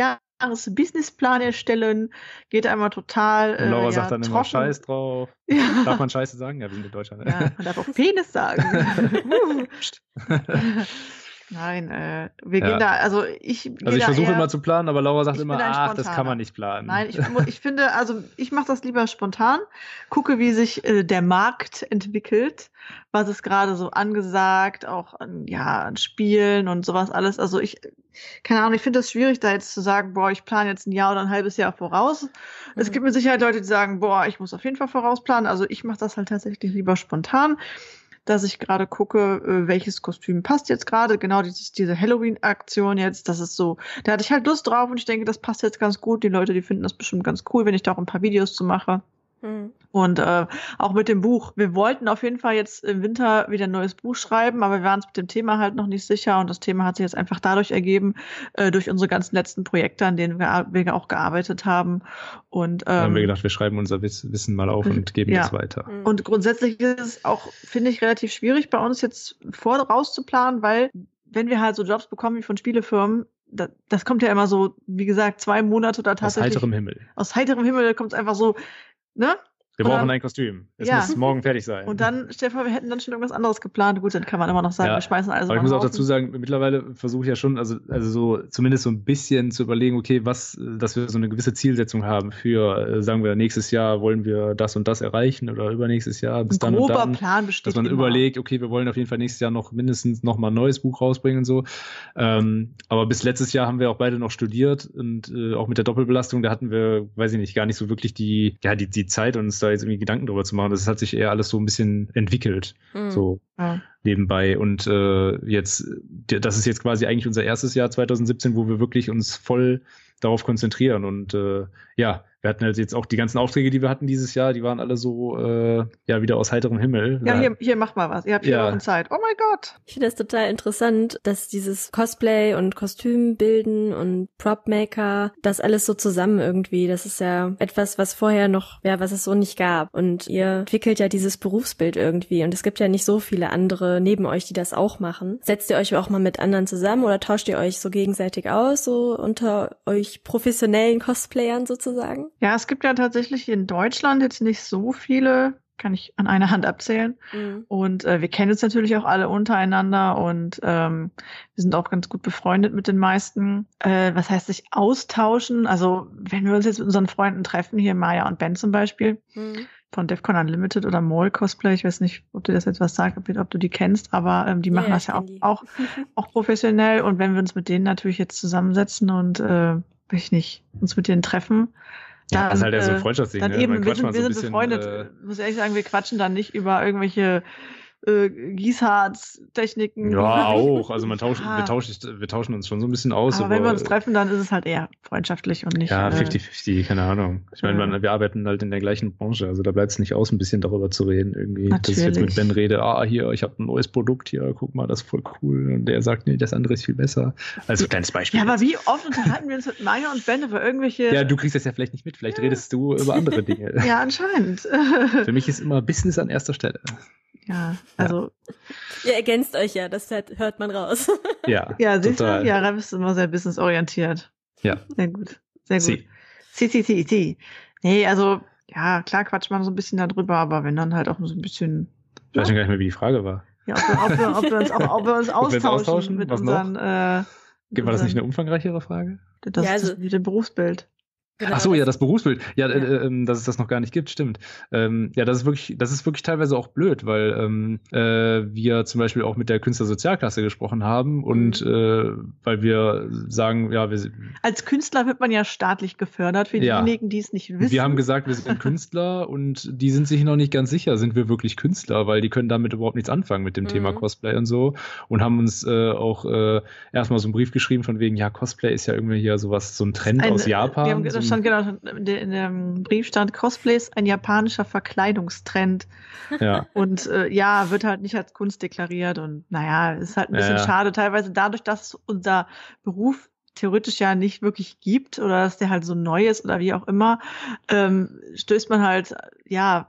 Businessplan erstellen, geht einmal total äh, Und Laura ja, sagt dann trocken. immer Scheiß drauf. Ja. Darf man Scheiße sagen? Ja, wir sind in Deutschland. Ja, man darf auch Penis sagen. Nein, äh, wir Ja. gehen da, also ich Also ich da versuche eher, immer zu planen, aber Laura sagt ich bin immer, ein ach, das kann Spontaner. man nicht planen. Nein, ich, mu- ich finde, also ich mache das lieber spontan, gucke, wie sich äh, der Markt entwickelt, was ist gerade so angesagt, auch an, ja, an Spielen und sowas alles. Also ich, keine Ahnung, ich finde das schwierig, da jetzt zu sagen, boah, ich plane jetzt ein Jahr oder ein halbes Jahr voraus. Es Mhm. gibt mit Sicherheit Leute, die sagen, boah, ich muss auf jeden Fall vorausplanen. Also ich mache das halt tatsächlich lieber spontan, dass ich gerade gucke, äh, welches Kostüm passt jetzt gerade. Genau dieses, diese Halloween-Aktion jetzt, das ist so, da hatte ich halt Lust drauf und ich denke, das passt jetzt ganz gut. Die Leute, die finden das bestimmt ganz cool, wenn ich da auch ein paar Videos zu mache. Mhm. Und äh, auch mit dem Buch. Wir wollten auf jeden Fall jetzt im Winter wieder ein neues Buch schreiben, aber wir waren uns mit dem Thema halt noch nicht sicher. Und das Thema hat sich jetzt einfach dadurch ergeben, äh, durch unsere ganzen letzten Projekte, an denen wir, wir auch gearbeitet haben. Und, ähm, Dann haben wir gedacht, wir schreiben unser Wiss- Wissen mal auf und geben ja. das weiter. Mhm. Und grundsätzlich ist es auch, finde ich, relativ schwierig bei uns jetzt vor rauszuplanen, weil wenn wir halt so Jobs bekommen wie von Spielefirmen, das, das kommt ja immer so, wie gesagt, zwei Monate oder Aus tatsächlich heiterem Himmel. aus heiterem Himmel kommt es einfach so, ne? Wir Und brauchen dann- ein Kostüm. Es Ja. muss morgen fertig sein. Und dann, Stefan, wir hätten dann schon irgendwas anderes geplant. Gut, dann kann man immer noch sagen, Ja. wir schmeißen alles Aber ich über muss den auch Haufen. dazu sagen, mittlerweile versuche ich ja schon, also, also so zumindest so ein bisschen zu überlegen, okay, was, dass wir so eine gewisse Zielsetzung haben für, äh, sagen wir, nächstes Jahr wollen wir das und das erreichen oder übernächstes Jahr bis Ein dann und grober dann. Plan besteht Dass man immer. überlegt, okay, wir wollen auf jeden Fall nächstes Jahr noch mindestens noch mal ein neues Buch rausbringen und so. Ähm, aber bis letztes Jahr haben wir auch beide noch studiert und äh, auch mit der Doppelbelastung, da hatten wir, weiß ich nicht, gar nicht so wirklich die, ja, die, die Zeit, uns da jetzt irgendwie Gedanken drüber zu machen. Das hat sich eher alles so ein bisschen entwickelt, Mhm. so Ja. nebenbei. Und äh, jetzt, das ist jetzt quasi eigentlich unser erstes Jahr zwanzig siebzehn, wo wir wirklich uns voll darauf konzentrieren. Und äh, ja, wir hatten halt jetzt auch die ganzen Aufträge, die wir hatten dieses Jahr, die waren alle so äh, ja wieder aus heiterem Himmel. Ja, hier, hier, macht mal was. Ihr habt vier Ja. Wochen Zeit. Oh mein Gott. Ich finde das total interessant, dass dieses Cosplay und Kostümbilden und Prop-Maker, das alles so zusammen irgendwie, das ist ja etwas, was vorher noch, ja, was es so nicht gab. Und ihr entwickelt ja dieses Berufsbild irgendwie und es gibt ja nicht so viele andere neben euch, die das auch machen. Setzt ihr euch auch mal mit anderen zusammen oder tauscht ihr euch so gegenseitig aus, so unter euch professionellen Cosplayern sozusagen? Ja, es gibt ja tatsächlich in Deutschland jetzt nicht so viele, kann ich an einer Hand abzählen. Mhm. Und äh, wir kennen uns natürlich auch alle untereinander und ähm, wir sind auch ganz gut befreundet mit den meisten. Äh, was heißt sich austauschen? Also wenn wir uns jetzt mit unseren Freunden treffen, hier Maya und Ben zum Beispiel, Mhm. von DEFCON Unlimited oder Mall Cosplay, ich weiß nicht, ob dir das jetzt was sagt, ob, ob du die kennst, aber ähm, die Ja, machen ja, das ich ja auch, kenn die. auch, auch professionell. Und wenn wir uns mit denen natürlich jetzt zusammensetzen und, äh, weiß ich nicht, uns mit denen treffen, Ja, das ist halt eher so ein äh, Freundschaftsding. dann ne? eben, Man wir quatscht sind, mal so wir ein sind bisschen, befreundet. äh, Muss ehrlich sagen, wir quatschen dann nicht über irgendwelche äh, Gießharz-Techniken. Ja, auch. Also man tauscht, Ja. wir, tauschen, wir tauschen uns schon so ein bisschen aus. Aber wenn wir uns treffen, dann ist es halt eher freundschaftlich und nicht. Ja, äh, fünfzig fünfzig, keine Ahnung. Ich meine, Ja. man- wir arbeiten halt in der gleichen Branche, also da bleibt es nicht aus, ein bisschen darüber zu reden irgendwie. Dass ich jetzt mit Natürlich. Ben rede, ah, hier, ich habe ein neues Produkt hier, guck mal, das ist voll cool. Und der sagt, nee, das andere ist viel besser. Also kleines Beispiel. Ja, aber jetzt. wie oft unterhalten wir uns mit Maya und Ben über irgendwelche. Ja, du kriegst das ja vielleicht nicht mit, vielleicht redest du über andere Dinge. Ja, anscheinend. Für mich ist immer Business an erster Stelle. Ja, also, Ihr ergänzt euch ja, das hört, hört man raus. Ja, ja, siehst du, total. ja, da bist du immer sehr businessorientiert. Ja. Sehr gut, sehr gut. Sie. Si, si, si, si. Nee, also, ja, klar quatscht man so ein bisschen darüber, aber wenn dann halt auch so ein bisschen, Ich weiß schon gar nicht mehr, wie die Frage war. ja, ob wir, ob wir, ob wir uns, auch, ob wir uns Ob wir uns austauschen, austauschen, mit was unseren, äh, mit War das nicht eine unseren- umfangreichere Frage? das, Ja, also- das mit dem Berufsbild. Genau, Ach so, das- ja, das Berufsbild. Ja, Ja. Äh, ähm, dass es das noch gar nicht gibt, stimmt. Ähm, ja, das ist wirklich, das ist wirklich teilweise auch blöd, weil ähm, äh, wir zum Beispiel auch mit der Künstlersozialklasse gesprochen haben und Mhm. äh, weil wir sagen, ja, wir, Als Künstler wird man ja staatlich gefördert, für Ja. diejenigen, die es nicht wissen. wir haben gesagt, wir sind Künstler und die sind sich noch nicht ganz sicher, sind wir wirklich Künstler, weil die können damit überhaupt nichts anfangen mit dem Mhm. Thema Cosplay und so und haben uns äh, auch äh, erstmal so einen Brief geschrieben von wegen, ja, Cosplay ist ja irgendwie hier sowas, so ein Trend Ein- aus Japan. Wir haben, so da ein- stand, genau, in der- in dem Brief stand, Cosplay ist ein japanischer Verkleidungstrend. ja. Und äh, ja, wird halt nicht als Kunst deklariert. Und naja, ist halt ein bisschen Ja. schade. Teilweise dadurch, dass unser Beruf theoretisch ja nicht wirklich gibt oder dass der halt so neu ist oder wie auch immer, ähm, stößt man halt, ja,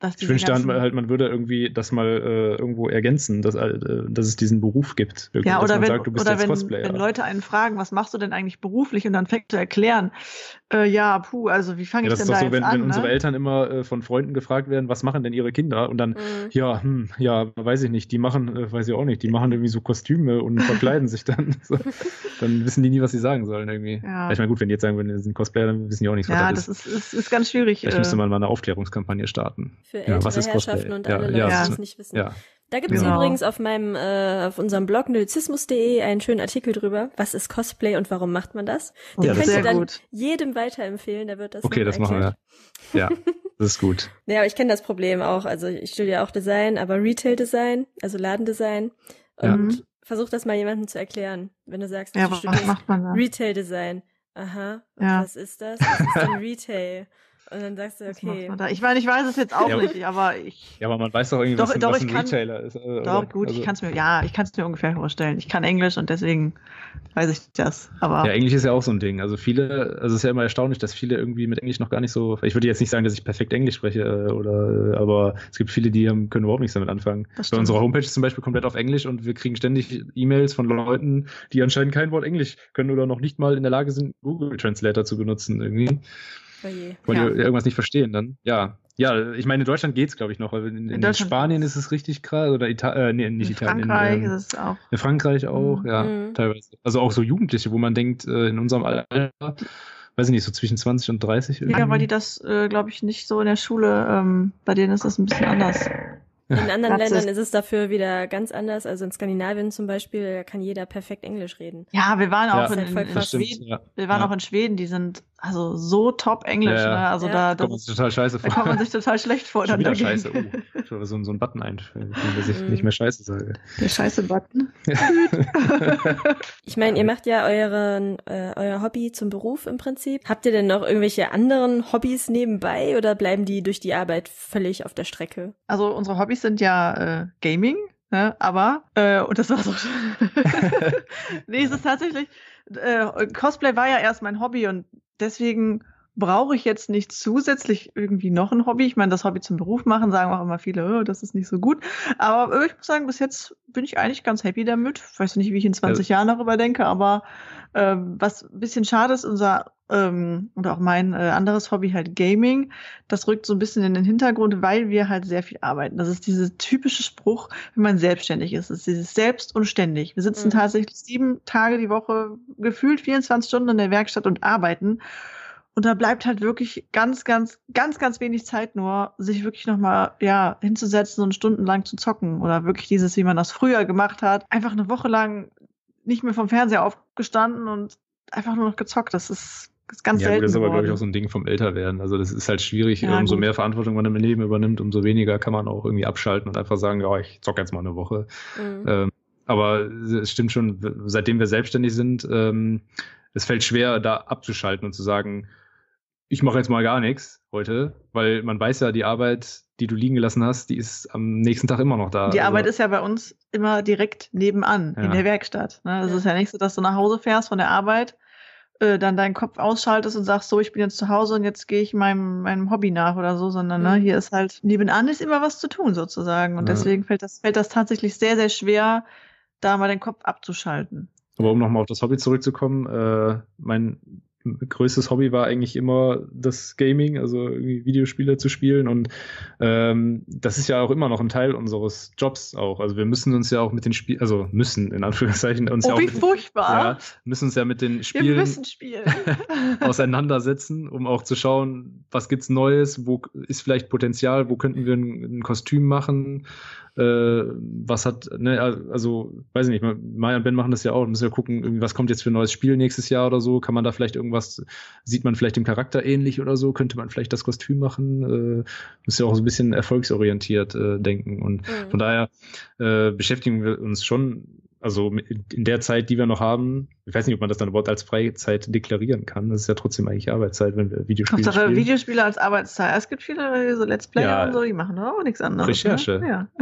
dass ich wünschte ganzen... halt, man würde irgendwie das mal äh, irgendwo ergänzen, dass, äh, dass es diesen Beruf gibt. Ja, oder, wenn, sagt, du bist oder jetzt wenn, Cosplayer. Wenn Leute einen fragen, was machst du denn eigentlich beruflich? Und dann fängt zu erklären, äh, ja, puh, also wie fange ja, ich denn da so, jetzt wenn, an? Wenn ne? unsere Eltern immer äh, von Freunden gefragt werden, was machen denn ihre Kinder? Und dann, mhm. ja, hm, ja, weiß ich nicht, die machen, äh, weiß ich auch nicht, die machen irgendwie so Kostüme und verkleiden sich dann. So. Dann wissen die nie, was sie sagen sollen irgendwie. Ja. Ich meine, gut, wenn die jetzt sagen, wir sind Cosplayer, dann wissen die auch nicht, was ja, das ist. Ja, das ist, ist, ist ganz schwierig. Vielleicht äh, müsste man mal eine Aufklärungskampagne starten. Für ältere ja, was ist Herrschaften Cosplay? Und alle ja, Leute, ja, die es nicht wissen. Ja. Da gibt es genau. übrigens auf meinem, äh, auf unserem Blog nerdizismus punkt de einen schönen Artikel drüber. Was ist Cosplay und warum macht man das? Den ja, könnt ihr dann gut. jedem weiterempfehlen, da wird das Okay, das machen wir. Ja, das ist gut. Ja, aber ich kenne das Problem auch. Also ich studiere auch Design, aber Retail-Design, also Ladendesign. Und ja. versuch das mal jemandem zu erklären, wenn du sagst, ja, du studierst Retail-Design. Aha, ja. was ist das? Was ist denn Retail? Und dann sagst du, okay. Ich meine, ich weiß es jetzt auch ja, nicht, aber ich. Ja, aber man weiß doch irgendwie, doch, was, doch, was ein kann, Retailer ist. Äh, doch, gut, also, ich kann es mir, ja, ich kann es mir ungefähr vorstellen. Ich kann Englisch und deswegen weiß ich das. Aber ja, Englisch ist ja auch so ein Ding. Also viele, also es ist ja immer erstaunlich, dass viele irgendwie mit Englisch noch gar nicht so. Ich würde jetzt nicht sagen, dass ich perfekt Englisch spreche, oder, aber es gibt viele, die haben, können überhaupt nichts damit anfangen. Bei unserer Homepage ist zum Beispiel komplett auf Englisch und wir kriegen ständig E-Mails von Leuten, die anscheinend kein Wort Englisch können oder noch nicht mal in der Lage sind, Google Translator zu benutzen irgendwie. Oh je. Weil ja. die irgendwas nicht verstehen dann. Ja, ja, ich meine, in Deutschland geht's, glaube ich, noch. Weil in, in, in Spanien ist es richtig krass. Oder Ita äh, nee, nicht in Italien. Frankreich in, ähm, ist es auch. In Frankreich auch, mhm. ja, mhm. teilweise. Also auch so Jugendliche, wo man denkt, äh, in unserem Alter, weiß ich nicht, so zwischen zwanzig und dreißig. Irgendwie. Ja, weil die das, äh, glaube ich, nicht so in der Schule, ähm, bei denen ist das ein bisschen anders. In anderen Ländern ist es dafür wieder ganz anders. Also in Skandinavien zum Beispiel, da kann jeder perfekt Englisch reden. Ja, wir waren auch ja, in, in, in stimmt, Schweden. Ja. Wir waren ja. auch in Schweden, die sind also so top Englisch. Ja, ja. Ne? Also ja. da, da kommt man sich total scheiße vor. Da kommt man sich total schlecht vor. Schon wieder scheiße. Oh, ich will so, so einen Button einführen, dass ich nicht mehr scheiße sage. Der scheiße Button. Ich meine, ihr macht ja euren, äh, euer Hobby zum Beruf im Prinzip. Habt ihr denn noch irgendwelche anderen Hobbys nebenbei oder bleiben die durch die Arbeit völlig auf der Strecke? Also unsere Hobbys sind ja äh, Gaming, ne? aber, äh, und das war's auch schon. Nee, es ist tatsächlich, äh, Cosplay war ja erst mein Hobby und deswegen brauche ich jetzt nicht zusätzlich irgendwie noch ein Hobby. Ich meine, das Hobby zum Beruf machen, sagen auch immer viele, oh, das ist nicht so gut. Aber äh, ich muss sagen, bis jetzt bin ich eigentlich ganz happy damit. Ich weiß nicht, wie ich in zwanzig also, Jahren darüber denke, aber äh, was ein bisschen schade ist, unser ähm, oder auch mein äh, anderes Hobby halt Gaming, das rückt so ein bisschen in den Hintergrund, weil wir halt sehr viel arbeiten. Das ist dieser typische Spruch, wenn man selbstständig ist. Das ist dieses selbst und ständig. Wir sitzen mhm. tatsächlich sieben Tage die Woche, gefühlt vierundzwanzig Stunden in der Werkstatt und arbeiten. Und da bleibt halt wirklich ganz, ganz, ganz, ganz wenig Zeit nur, sich wirklich nochmal, ja, hinzusetzen und stundenlang zu zocken. Oder wirklich dieses, wie man das früher gemacht hat. Einfach eine Woche lang nicht mehr vom Fernseher aufgestanden und einfach nur noch gezockt. Das ist, das ist ganz ja, selten. Ja, das ist aber, geworden. glaube ich, auch so ein Ding vom Älterwerden. Also das ist halt schwierig. Ja, umso gut. mehr Verantwortung man im Leben übernimmt, umso weniger kann man auch irgendwie abschalten und einfach sagen, ja, ich zocke jetzt mal eine Woche. Mhm. Ähm, aber es stimmt schon, seitdem wir selbstständig sind, ähm, es fällt schwer, da abzuschalten und zu sagen, ich mache jetzt mal gar nichts heute, weil man weiß ja, die Arbeit, die du liegen gelassen hast, die ist am nächsten Tag immer noch da. Die also, Arbeit ist ja bei uns immer direkt nebenan, ja. in der Werkstatt. Ne? Das ja. ist ja nicht so, dass du nach Hause fährst von der Arbeit, äh, dann deinen Kopf ausschaltest und sagst, so, ich bin jetzt zu Hause und jetzt gehe ich meinem, meinem Hobby nach oder so, sondern mhm. ne, hier ist halt, nebenan ist immer was zu tun sozusagen. Und ja. deswegen fällt das, fällt das tatsächlich sehr, sehr schwer, da mal den Kopf abzuschalten. Aber um nochmal auf das Hobby zurückzukommen, äh, mein größtes Hobby war eigentlich immer das Gaming, also irgendwie Videospiele zu spielen und ähm, das ist ja auch immer noch ein Teil unseres Jobs auch. Also wir müssen uns ja auch mit den Spielen, also müssen in Anführungszeichen uns oh, ja auch wie mit, furchtbar. Ja, müssen uns ja mit den Spielen wir müssen spielen. auseinandersetzen, um auch zu schauen, was gibt's Neues, wo ist vielleicht Potenzial, wo könnten wir ein, ein Kostüm machen, äh, was hat, ne, also weiß ich nicht, Maya und Ben machen das ja auch, wir müssen ja gucken, was kommt jetzt für ein neues Spiel nächstes Jahr oder so, kann man da vielleicht irgendwas, sieht man vielleicht dem Charakter ähnlich oder so, könnte man vielleicht das Kostüm machen, äh, muss ja auch so ein bisschen erfolgsorientiert äh, denken und mhm. von daher äh, beschäftigen wir uns schon, also in der Zeit, die wir noch haben, ich weiß nicht, ob man das dann überhaupt als Freizeit deklarieren kann. Das ist ja trotzdem eigentlich Arbeitszeit, wenn wir Videospiele Hauptsache spielen. Videospiele als Arbeitszeit. Es gibt viele so Let's Player ja, und so, die machen auch nichts anderes. Recherche. Ne? Ja.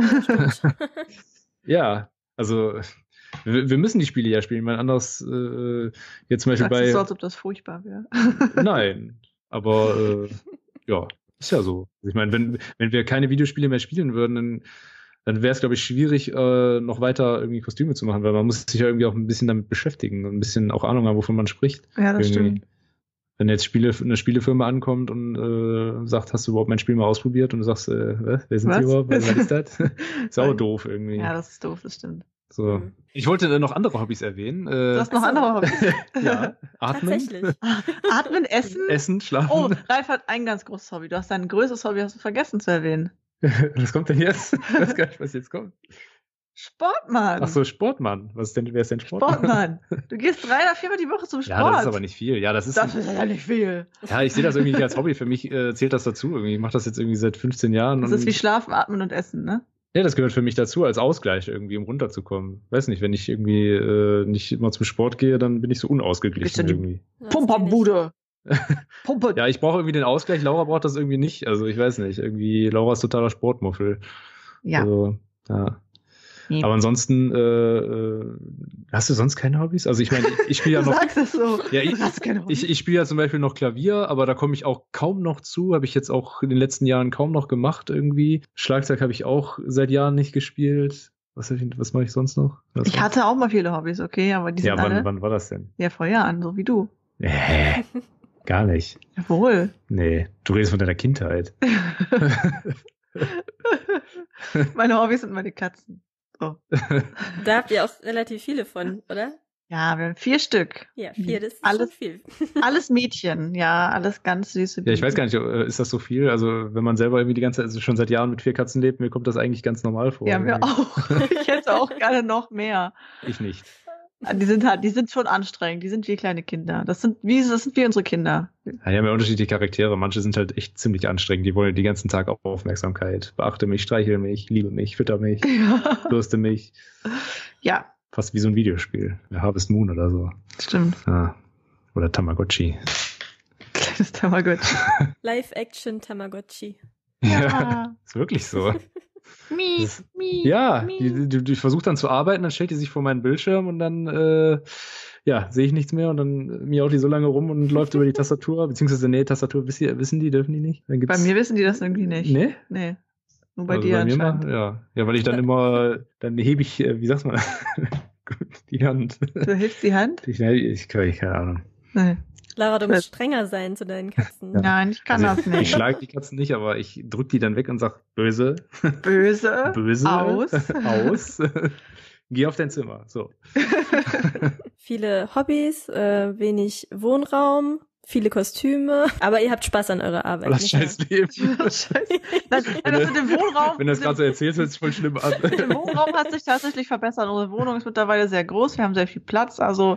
Ja, also wir, wir müssen die Spiele ja spielen, weil anders äh, jetzt zum Beispiel bei... bei... so, als ob das furchtbar wäre. Nein, aber äh, ja. Ist ja so. Ich meine, wenn, wenn wir keine Videospiele mehr spielen würden, dann, dann wäre es, glaube ich, schwierig, äh, noch weiter irgendwie Kostüme zu machen, weil man muss sich ja irgendwie auch ein bisschen damit beschäftigen und ein bisschen auch Ahnung haben, wovon man spricht. Ja, das irgendwie. stimmt. Wenn jetzt Spiele, eine Spielefirma ankommt und äh, sagt, hast du überhaupt mein Spiel mal ausprobiert? Und du sagst, äh, was? Wer sind Was? die überhaupt? Was ist das? Ist auch doof irgendwie. Ja, das ist doof, das stimmt. So. Mhm. Ich wollte äh, noch andere Hobbys erwähnen. Äh, Du hast noch Ach so. andere Hobbys. ja, atmen, Tatsächlich. Atmen, Essen. essen, schlafen. Oh, Ralf hat ein ganz großes Hobby. Du hast dein größtes Hobby, hast du vergessen zu erwähnen. Was kommt denn jetzt? Ich weiß gar nicht, was jetzt kommt. Sportmann. Ach so, Sportmann. Was ist denn, wer ist denn Sportmann? Sportmann. Du gehst drei oder viermal die Woche zum Sport. Ja, das ist aber nicht viel. Ja, das ist, Das ist ja nicht viel. ja, ich sehe das irgendwie nicht als Hobby. Für mich äh, zählt das dazu. Irgendwie. Ich mache das jetzt irgendwie seit fünfzehn Jahren. Das und ist wie Schlafen, Atmen und Essen, ne? ja, das gehört für mich dazu als Ausgleich irgendwie, um runterzukommen. Weiß nicht, wenn ich irgendwie äh, nicht immer zum Sport gehe, dann bin ich so unausgeglichen Bist du die- irgendwie. Das Pumperbude. Pumpe. Ja, ich brauche irgendwie den Ausgleich. Laura braucht das irgendwie nicht. Also ich weiß nicht. Irgendwie Laura ist totaler Sportmuffel. Ja. Also, ja. Nee. Aber ansonsten, äh, äh, hast du sonst keine Hobbys? Also ich meine, ich, ich spiele ja Du noch. sagst es so. Ja, ich, Du hast keine Hobbys. ich, ich spiele ja zum Beispiel noch Klavier, aber da komme ich auch kaum noch zu. Habe ich jetzt auch in den letzten Jahren kaum noch gemacht irgendwie. Schlagzeug habe ich auch seit Jahren nicht gespielt. Was, hab ich, was mache ich sonst noch? Was Ich hatte auch mal viele Hobbys, okay, aber die sind ja, wann, alle wann war das denn? ja vor Jahren, so wie du. Nee, gar nicht. Jawohl. Nee, du redest von deiner Kindheit. Meine Hobbys sind meine Katzen. So. Da habt ihr auch relativ viele von, oder? Ja, wir haben vier Stück. Ja, vier, das ist Alles- schon viel. Alles Mädchen, ja, alles ganz süße Ja, ich weiß gar nicht, äh, ist das so viel? Also, wenn man selber irgendwie die ganze Zeit, also schon seit Jahren mit vier Katzen lebt, mir kommt das eigentlich ganz normal vor. Ja, mir irgendwie. auch. Ich hätte auch gerne noch mehr. Ich nicht. Die sind halt, die sind schon anstrengend. Die sind wie kleine Kinder. Das sind wie, das sind wie unsere Kinder. Ja, die haben ja unterschiedliche Charaktere. Manche sind halt echt ziemlich anstrengend. Die wollen den ganzen Tag auch Aufmerksamkeit. Beachte mich, streichel mich, liebe mich, fütter mich, durste mich. Ja, Fast wie so ein Videospiel. Harvest Moon oder so. stimmt. Ja. Oder Tamagotchi. Kleines Tamagotchi. Live-Action Tamagotchi. Ja. Ist wirklich so. Mi, Das- mi, Ja, mi. die, die, die versucht dann zu arbeiten, dann stellt die sich vor meinen Bildschirm und dann äh, ja, sehe ich nichts mehr und dann miaut die so lange rum und läuft über die Tastatur, beziehungsweise nee, Tastatur wissen die, wissen die, dürfen die nicht? Dann Bei gibt's, mir wissen die das irgendwie nicht. Nee? Nee. Nur bei Also dir bei mir anscheinend. mal, ja. Ja, weil ich dann immer, dann hebe ich, äh, wie sagt man, die Hand. Du hilfst die Hand? Ich, nee, ich, ich keine Ahnung. Nee. Laura, du musst strenger sein zu deinen Katzen. Nein, ich kann Also, das ich nicht. schlage die Katzen nicht, aber ich drück die dann weg und sag böse, Böse. böse, Aus. aus. Geh auf dein Zimmer. So. Viele Hobbys, äh, wenig Wohnraum, viele Kostüme, aber ihr habt Spaß an eurer Arbeit. Das nicht wahr? scheiß Leben. Scheiße. Nein, nein, das mit dem Wohnraum. Wenn du das mit gerade so dem- erzählst, hört sich voll schlimm an. mit dem Wohnraum hat sich tatsächlich verbessert. Unsere Wohnung ist mittlerweile sehr groß. Wir haben sehr viel Platz. Also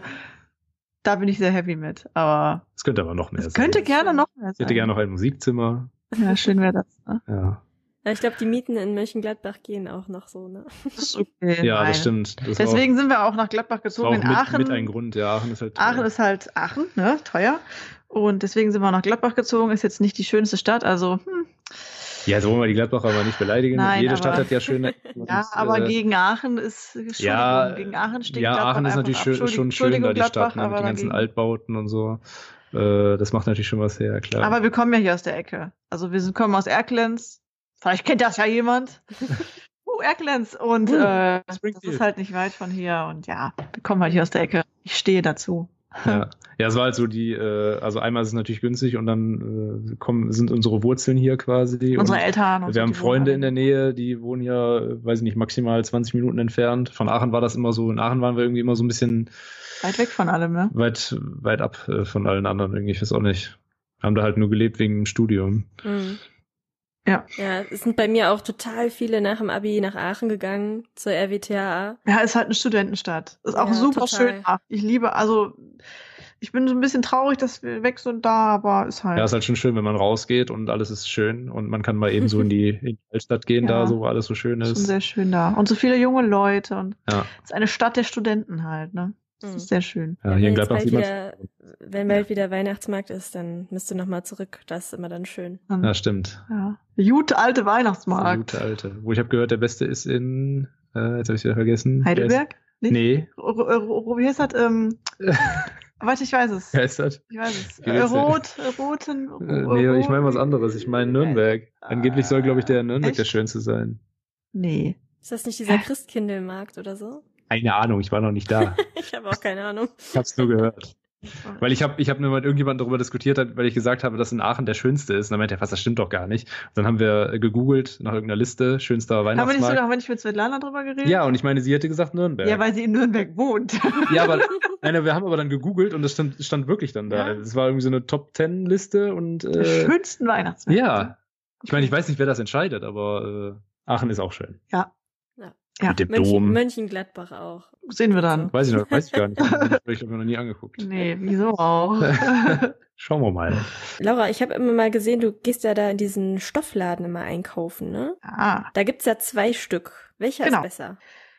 da bin ich sehr happy mit. Aber Es könnte aber noch mehr es sein. könnte gerne noch mehr Ich sein. hätte gerne noch ein Musikzimmer. Ja, schön wäre das. Ne? Ja, Ja, ich glaube, die Mieten in Mönchengladbach gehen auch noch so, ne? Das ist okay. ja Nein. das stimmt. Das Deswegen sind wir auch nach Gladbach war auch, gezogen. das war auch In Aachen. mit, mit ein Grund. Ja, Aachen ist halt teuer. Aachen ist halt Aachen, ne? Teuer. Und deswegen sind wir nach Gladbach gezogen. Ist jetzt nicht die schönste Stadt. Also, hm, Ja, so wollen wir die Gladbacher aber nicht beleidigen. Nein, Jede aber- Stadt hat ja schöne. ja, und, aber äh, gegen Aachen ist schon ja, gegen Aachen steht ja, Gladbach Aachen ist einfach natürlich ab. schön, Entschuldigung- schon schön da die Entschuldigung, Stadt, ne, Gladbach, mit den aber ganzen dagegen- Altbauten und so. Äh, das macht natürlich schon was her, klar. Aber wir kommen ja hier aus der Ecke. Also wir sind, kommen aus Erkelenz. Vielleicht kennt das ja jemand. uh, Erkelenz. Und Uh, äh, das Springfield. ist halt nicht weit von hier. Und ja, wir kommen halt hier aus der Ecke. Ich stehe dazu. Ja. ja, es war halt so die, äh, also einmal ist es natürlich günstig und dann äh, kommen, sind unsere Wurzeln hier quasi. Unsere und Eltern. Und Wir so, haben die Freunde wohnen in der Nähe, die wohnen ja, äh, weiß ich nicht, maximal zwanzig Minuten entfernt. Von Aachen war das immer so, in Aachen waren wir irgendwie immer so ein bisschen weit weg von allem, ne? weit, weit ab äh, von allen anderen irgendwie, ich weiß auch nicht. Haben da halt nur gelebt wegen dem Studium. Mhm. Ja. Ja, es sind bei mir auch total viele nach dem Abi nach Aachen gegangen, zur R W T H A. Ja, ist halt eine Studentenstadt. Ist auch Ja, super total. schön. Ach, ich liebe, also ich bin so ein bisschen traurig, dass wir weg sind da, aber ist halt. Ja, ist halt schon schön, wenn man rausgeht und alles ist schön und man kann mal eben so in die, in die Altstadt gehen, Ja. da so, wo alles so schön schon ist. sehr schön da. Und so viele junge Leute und Ja. es ist eine Stadt der Studenten halt, ne? Das Mhm. ist sehr schön. Ja, hier in wenn jetzt Gladbach bald sieht man. wieder, wenn bald wieder Weihnachtsmarkt ist, dann müsst ihr nochmal zurück. Das ist immer dann schön. Und, Ja, stimmt. ja. Gute alte Der Weihnachtsmarkt. gute alte. Wo ich habe gehört, der beste ist in, äh, jetzt habe ich wieder vergessen. Heidelberg? Der ist, nee, Ro- Ro- Ro- Wie heißt das? Ähm, Warte, ich weiß es. Wer ist das? Ich weiß es. Äh, Rot, roten. Äh, nee, ich meine was anderes. Ich meine Nürnberg. Angeblich soll, glaube ich, der Nürnberg Echt? der schönste sein. Nee. Ist das nicht dieser Christkindlmarkt oder so? Keine Ahnung, ich war noch nicht da. Ich habe auch keine Ahnung. Ich habe es nur gehört. Weil ich habe ich hab nur mit irgendjemandem darüber diskutiert, weil ich gesagt habe, dass in Aachen der schönste ist. Und dann meinte er, was, das stimmt doch gar nicht. Und dann haben wir gegoogelt nach irgendeiner Liste, schönster Weihnachtsmarkt. Haben wir nicht sogar, haben wir nicht mit Svetlana drüber geredet? Ja, und ich meine, sie hätte gesagt Nürnberg. Ja, weil sie in Nürnberg wohnt. Ja, aber nein, wir haben aber dann gegoogelt und das stand, stand wirklich dann da. Es ja. war irgendwie so eine Top Ten Liste und äh, die schönsten Weihnachtsmärkte. Ja. Ich meine, ich weiß nicht, wer das entscheidet, aber äh, Aachen ist auch schön. Ja. Ja, mit dem Mönchen, Dom. Mönchengladbach auch. Sehen wir dann. Weiß ich noch, weiß ich gar nicht. Ich habe mir noch nie angeguckt. Nee, wieso auch? Schauen wir mal. Laura, ich habe immer mal gesehen, du gehst ja da in diesen Stoffladen immer einkaufen, ne? Ah. Da gibt's ja zwei Stück. Welcher genau. ist besser?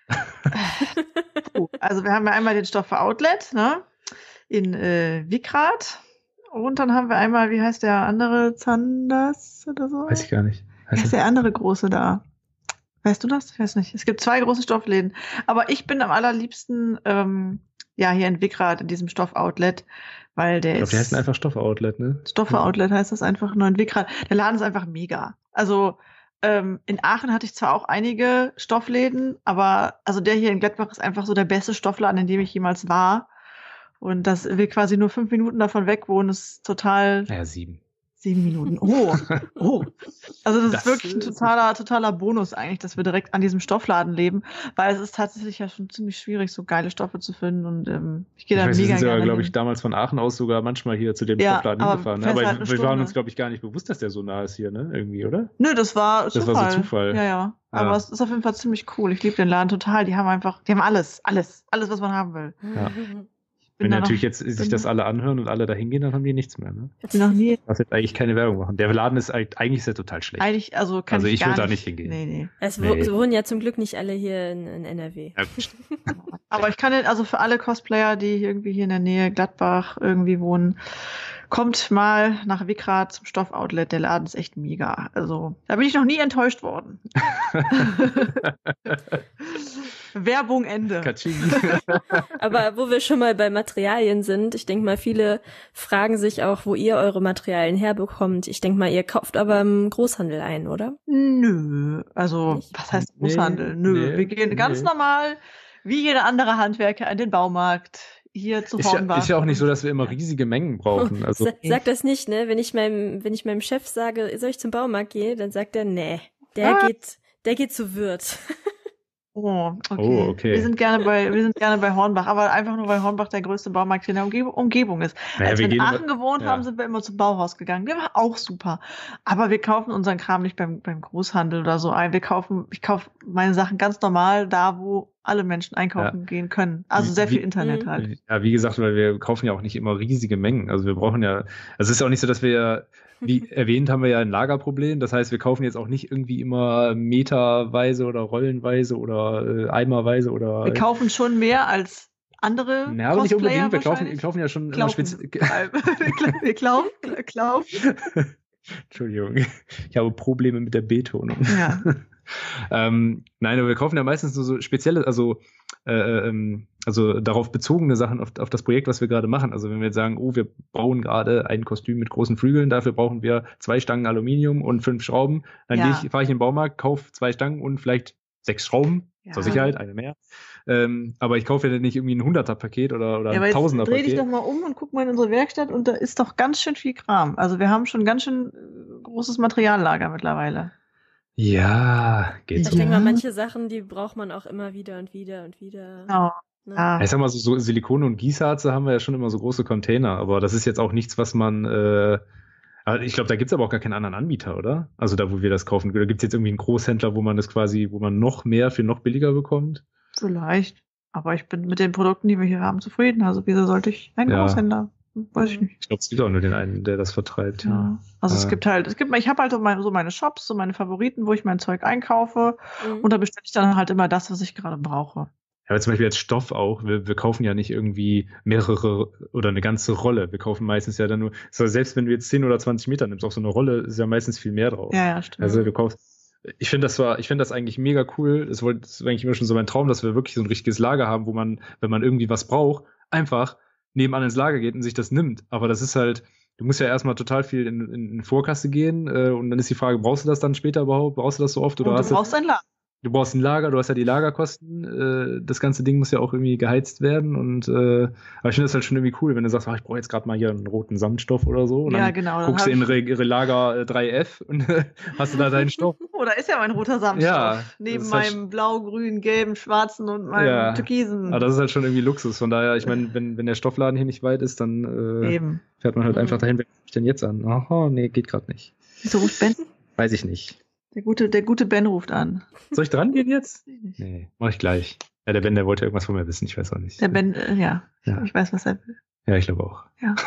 Puh, also wir haben ja einmal den Stoffe Outlet, ne? In äh, Wickrath. Und dann haben wir einmal, wie heißt der andere, Zanders oder so? Weiß ich gar nicht. Wie heißt der andere große da? Weißt du das? Ich weiß nicht. Es gibt zwei große Stoffläden. Aber ich bin am allerliebsten ähm, ja hier in Wickrath in diesem Stoff-Outlet, weil der ich glaub, ist... Die heißen einfach Stoffe-Outlet, ne? Stoffe-Outlet heißt das einfach nur in Wickrath. Der Laden ist einfach mega. Also ähm, in Aachen hatte ich zwar auch einige Stoffläden, aber also der hier in Gladbach ist einfach so der beste Stoffladen, in dem ich jemals war. Und dass wir quasi nur fünf Minuten davon weg wohnen, ist total... Naja, sieben. Sieben Minuten. Oh, oh. Also das, das ist wirklich ein ist totaler, totaler Bonus eigentlich, dass wir direkt an diesem Stoffladen leben, weil es ist tatsächlich ja schon ziemlich schwierig, so geile Stoffe zu finden und ähm, ich gehe da weiß, mega wir sind gerne ja, glaube ich, damals von Aachen aus sogar manchmal hier zu dem ja, Stoffladen aber hingefahren. Ne? Aber halt wir Stunde. waren uns, glaube ich, gar nicht bewusst, dass der so nah ist hier, ne? Irgendwie, oder? Nö, das war Zufall. Das war so Zufall. Ja, ja. Aber ja. es ist auf jeden Fall ziemlich cool. Ich liebe den Laden total. Die haben einfach, die haben alles, alles, alles, was man haben will. Ja. Wenn natürlich jetzt sich das alle anhören und alle da hingehen, dann haben die nichts mehr. Ne? Ich bin noch nie. Das wird eigentlich keine Werbung machen. Der Laden ist eigentlich ist ja total schlecht. Eigentlich, also kann also ich, ich gar würde nicht, da nicht hingehen. Nee, nee. Es nee. wohnen ja zum Glück nicht alle hier in, in N R W. Ja, aber ich kann nicht, also für alle Cosplayer, die irgendwie hier in der Nähe Gladbach irgendwie wohnen, kommt mal nach Wickrath zum Stoff-Outlet. Der Laden ist echt mega. Also da bin ich noch nie enttäuscht worden. Werbung Ende. Aber wo wir schon mal bei Materialien sind, ich denke mal, viele fragen sich auch, wo ihr eure Materialien herbekommt. Ich denke mal, ihr kauft aber im Großhandel ein, oder? Nö. Also, Nicht? was heißt Großhandel? Nee, Nö. Nee, wir gehen nee. ganz normal, wie jeder andere Handwerker, in den Baumarkt. Hier zu Hornbach. Ist ja, ist ja auch nicht so, dass wir immer riesige Mengen brauchen. Also Sag das nicht, ne? Wenn ich meinem, wenn ich meinem Chef sage, soll ich zum Baumarkt gehen, dann sagt er, nee, der ah. geht, der geht zu Würth. Oh okay. oh, okay. Wir sind gerne bei, wir sind gerne bei Hornbach, aber einfach nur, weil Hornbach der größte Baumarkt hier in der Umgeb- Umgebung ist. Naja, Als wir in Aachen immer, gewohnt ja. haben, sind wir immer zum Bauhaus gegangen. Der war auch super. Aber wir kaufen unseren Kram nicht beim, beim Großhandel oder so ein. Wir kaufen, ich kaufe meine Sachen ganz normal da, wo alle Menschen einkaufen ja. gehen können. Also sehr viel wie, Internet halt. Ja, wie gesagt, weil wir kaufen ja auch nicht immer riesige Mengen. Also wir brauchen ja, also es ist auch nicht so, dass wir, wie erwähnt, haben wir ja ein Lagerproblem. Das heißt, wir kaufen jetzt auch nicht irgendwie immer meterweise oder rollenweise oder äh, eimerweise oder. Wir kaufen schon mehr als andere. Ja, aber nicht unbedingt. Wir kaufen, wir kaufen ja schon immer speziell. Wir klaufen, klaufen. Entschuldigung, ich habe Probleme mit der Betonung. Ja. ähm, nein, aber wir kaufen ja meistens nur so spezielle, also äh, ähm, also darauf bezogene Sachen auf, auf das Projekt, was wir gerade machen. Also wenn wir jetzt sagen, oh, wir bauen gerade ein Kostüm mit großen Flügeln, dafür brauchen wir zwei Stangen Aluminium und fünf Schrauben, dann ja. ich, fahre ich in den Baumarkt, kaufe zwei Stangen und vielleicht sechs Schrauben, ja. zur Sicherheit, eine mehr. Ähm, aber ich kaufe ja nicht irgendwie ein Hunderter-Paket oder, oder ja, ein Tausender-Paket. Dreh dich doch mal um und guck mal in unsere Werkstatt und da ist doch ganz schön viel Kram. Also wir haben schon ganz schön großes Materiallager mittlerweile. Ja, geht ich so. Ich denke mal, manche Sachen, die braucht man auch immer wieder und wieder und wieder. Genau. Ne? Ja. Ich sag mal, so, so Silikone und Gießharze haben wir ja schon immer so große Container, aber das ist jetzt auch nichts, was man, äh, ich glaube, da gibt's aber auch gar keinen anderen Anbieter, oder? Also da, wo wir das kaufen. Oder gibt's jetzt irgendwie einen Großhändler, wo man das quasi, wo man noch mehr für noch billiger bekommt? Vielleicht. Aber ich bin mit den Produkten, die wir hier haben, zufrieden. Also wieso sollte ich einen ja. Großhändler? Weiß ich nicht. Ich glaube, es gibt auch nur den einen, der das vertreibt. Ja. ja. Also äh. es gibt halt, es gibt, ich habe halt so meine, so meine Shops, so meine Favoriten, wo ich mein Zeug einkaufe. Mhm. Und da bestelle ich dann halt immer das, was ich gerade brauche. Ja, aber zum Beispiel als Stoff auch, wir, wir kaufen ja nicht irgendwie mehrere oder eine ganze Rolle. Wir kaufen meistens ja dann nur, also selbst wenn du jetzt zehn oder zwanzig Meter nimmst, auch so eine Rolle ist ja meistens viel mehr drauf. Ja, ja, stimmt. Also du kaufst, ich finde das war, ich finde das eigentlich mega cool. Das war, das war eigentlich immer schon so mein Traum, dass wir wirklich so ein richtiges Lager haben, wo man, wenn man irgendwie was braucht, einfach nebenan ins Lager geht und sich das nimmt. Aber das ist halt, du musst ja erstmal total viel in, in, in Vorkasse gehen äh, und dann ist die Frage, brauchst du das dann später überhaupt? Brauchst du das so oft? Oder Und du hast brauchst du, ein Lager. du brauchst ein Lager, du hast ja die Lagerkosten. Äh, das ganze Ding muss ja auch irgendwie geheizt werden. Und äh, aber ich finde das halt schon irgendwie cool, wenn du sagst, ach, ich brauche jetzt gerade mal hier einen roten Samtstoff oder so. Und Ja, dann genau. dann guckst du hab in ich- Re Re Lager äh, drei F und hast du da deinen Stoff. Oh, da ist ja mein roter Samtstoff. Ja, Neben das ist halt meinem blau, grün, gelben, schwarzen und meinem Ja. türkisen. Aber das ist halt schon irgendwie Luxus. Von daher, ich meine, wenn, wenn der Stoffladen hier nicht weit ist, dann äh, Eben. fährt man halt Mhm. einfach dahin. Wer ruft mich denn jetzt an? Aha, nee, geht gerade nicht. Wieso ruft Ben? Weiß ich nicht. Der gute, der gute Ben ruft an. Soll ich dran gehen jetzt? Nee, mach ich gleich. Ja, der Ben, der wollte irgendwas von mir wissen, ich weiß auch nicht. Der Ben, äh, ja. Ja. Ich weiß, was er will. Ja, ich glaube auch. Ja.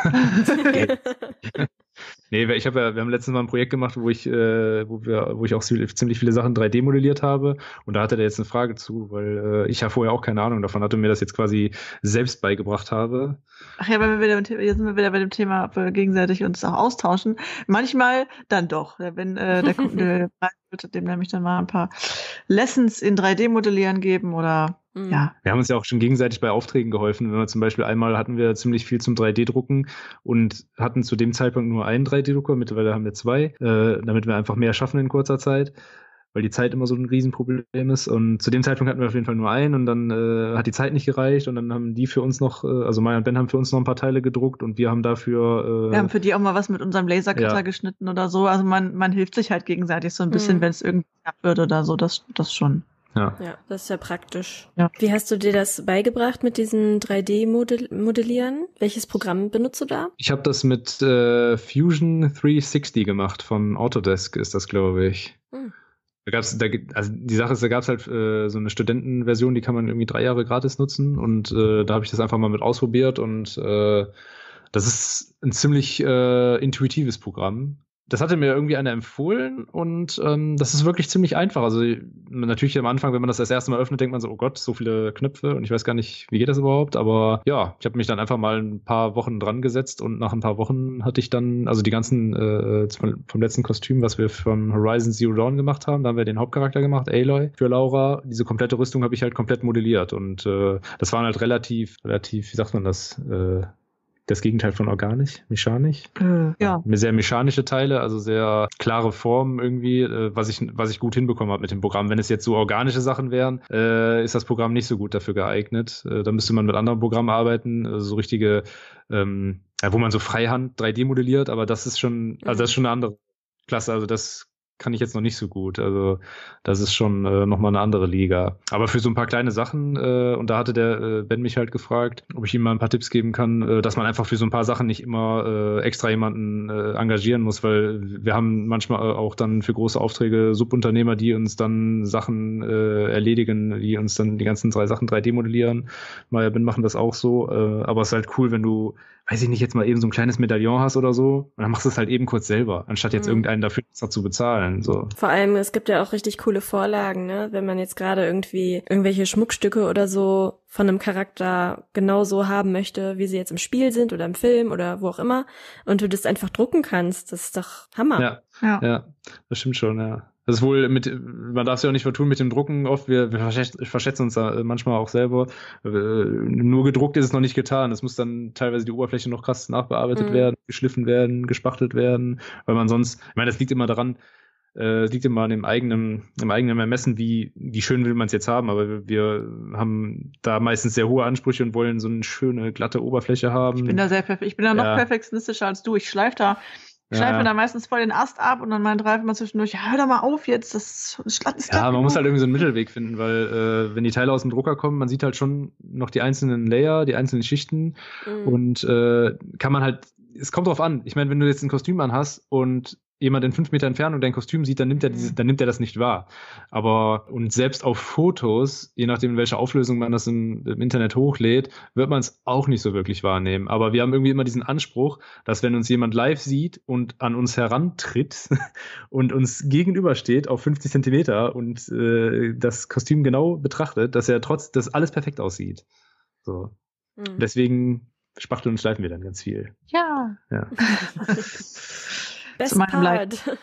Nee, ich habe ja, wir haben letztens mal ein Projekt gemacht, wo ich, äh, wo wir, wo ich auch ziemlich viele Sachen drei D modelliert habe. Und da hatte der jetzt eine Frage zu, weil äh, ich ja vorher auch keine Ahnung davon hatte und mir das jetzt quasi selbst beigebracht habe. Ach ja, wenn wir wieder, jetzt sind wir wieder bei dem Thema, ob wir gegenseitig uns auch austauschen. Manchmal dann doch. Wenn äh, der Kunde wird, dem nämlich dann mal ein paar Lessons in drei D modellieren geben oder Mhm. ja. Wir haben uns ja auch schon gegenseitig bei Aufträgen geholfen. Wenn wir zum Beispiel einmal hatten wir ziemlich viel zum drei D-Drucken und hatten zu dem Zeitpunkt nur einen drei D-Drucker, mittlerweile haben wir zwei, äh, damit wir einfach mehr schaffen in kurzer Zeit, weil die Zeit immer so ein Riesenproblem ist. Und zu dem Zeitpunkt hatten wir auf jeden Fall nur einen und dann äh, hat die Zeit nicht gereicht und dann haben die für uns noch, äh, also Maya und Ben haben für uns noch ein paar Teile gedruckt und wir haben dafür... Äh, Wir haben für die auch mal was mit unserem Lasercutter Ja. geschnitten oder so. Also man, man hilft sich halt gegenseitig so ein bisschen, Mhm. wenn es irgendwie knapp wird oder so. Das, das schon. ja. Ja, das ist ja praktisch. Ja. Wie hast du dir das beigebracht mit diesem drei D-Modellieren? Welches Programm benutzt du da? Ich habe das mit äh, Fusion dreihundertsechzig gemacht, von Autodesk ist das, glaube ich. Hm. Da gab's, da, gibt- also die Sache ist, da gab es halt äh, so eine Studentenversion, die kann man irgendwie drei Jahre gratis nutzen und äh, da habe ich das einfach mal mit ausprobiert und äh, das ist ein ziemlich äh, intuitives Programm. Das hatte mir irgendwie einer empfohlen und ähm, das ist wirklich ziemlich einfach. Also natürlich am Anfang, wenn man das das erste Mal öffnet, denkt man so, oh Gott, so viele Knöpfe und ich weiß gar nicht, wie geht das überhaupt? Aber ja, ich habe mich dann einfach mal ein paar Wochen dran gesetzt und nach ein paar Wochen hatte ich dann, also die ganzen äh, vom, vom letzten Kostüm, was wir von Horizon Zero Dawn gemacht haben, da haben wir den Hauptcharakter gemacht, Aloy, für Laura. Diese komplette Rüstung habe ich halt komplett modelliert und äh, das waren halt relativ, relativ, wie sagt man das, äh, das Gegenteil von organisch, mechanisch. Äh, ja. Mir sehr mechanische Teile, also sehr klare Formen irgendwie, äh, was ich was ich gut hinbekommen habe mit dem Programm. Wenn es jetzt so organische Sachen wären, äh, ist das Programm nicht so gut dafür geeignet. Äh, da müsste man mit anderen Programmen arbeiten, äh, so richtige, ähm, ja, wo man so freihand drei D modelliert, aber das ist schon, also das ist schon eine andere Klasse. Also das kann ich jetzt noch nicht so gut. Also das ist schon äh, nochmal eine andere Liga. Aber für so ein paar kleine Sachen, äh, und da hatte der äh, Ben mich halt gefragt, ob ich ihm mal ein paar Tipps geben kann, äh, dass man einfach für so ein paar Sachen nicht immer äh, extra jemanden äh, engagieren muss, weil wir haben manchmal äh, auch dann für große Aufträge Subunternehmer, die uns dann Sachen äh, erledigen, die uns dann die ganzen drei Sachen drei D modellieren. Maya, Ben machen das auch so. Äh, aber es ist halt cool, wenn du, weiß ich nicht, jetzt mal eben so ein kleines Medaillon hast oder so, und dann machst du es halt eben kurz selber, anstatt jetzt Mhm. irgendeinen dafür extra zu bezahlen. So. Vor allem, es gibt ja auch richtig coole Vorlagen, ne? Wenn man jetzt gerade irgendwie irgendwelche Schmuckstücke oder so von einem Charakter genau so haben möchte, wie sie jetzt im Spiel sind oder im Film oder wo auch immer, und du das einfach drucken kannst, das ist doch Hammer. Ja, Ja. ja, das stimmt schon, ja. Das ist wohl mit, man darf es ja auch nicht vertun mit dem Drucken oft, wir, wir verschätzen, verschätzen uns da manchmal auch selber. Äh, nur gedruckt ist es noch nicht getan. Es muss dann teilweise die Oberfläche noch krass nachbearbeitet Mhm. werden, geschliffen werden, gespachtelt werden, weil man sonst, ich meine, das liegt immer daran, äh, es liegt immer an dem eigenen, im eigenen Ermessen, wie, wie schön will man es jetzt haben, aber wir, wir haben da meistens sehr hohe Ansprüche und wollen so eine schöne, glatte Oberfläche haben. Ich bin da sehr perf- ich bin da noch Ja. perfektionistischer als du. Ich schleife da, ich Ja. schleife da meistens voll den Ast ab und dann meinen Reifen mal zwischendurch, ja, hör doch mal auf jetzt, das ist glatt. Ist glatt Ja, man genug. muss halt irgendwie so einen Mittelweg finden, weil äh, wenn die Teile aus dem Drucker kommen, man sieht halt schon noch die einzelnen Layer, die einzelnen Schichten Mhm. und äh, kann man halt, es kommt drauf an. Ich meine, wenn du jetzt ein Kostüm anhast und jemand in fünf Meter Entfernung dein Kostüm sieht, dann nimmt er diese, dann nimmt er das nicht wahr. Aber und selbst auf Fotos, je nachdem in welcher Auflösung man das im, im Internet hochlädt, wird man es auch nicht so wirklich wahrnehmen. Aber wir haben irgendwie immer diesen Anspruch, dass wenn uns jemand live sieht und an uns herantritt und uns gegenübersteht auf fünfzig Zentimeter und äh, das Kostüm genau betrachtet, dass er trotz, dass alles perfekt aussieht. So. Mhm. Deswegen spachteln und schleifen wir dann ganz viel. Ja. Ja. Best zu meinem Part.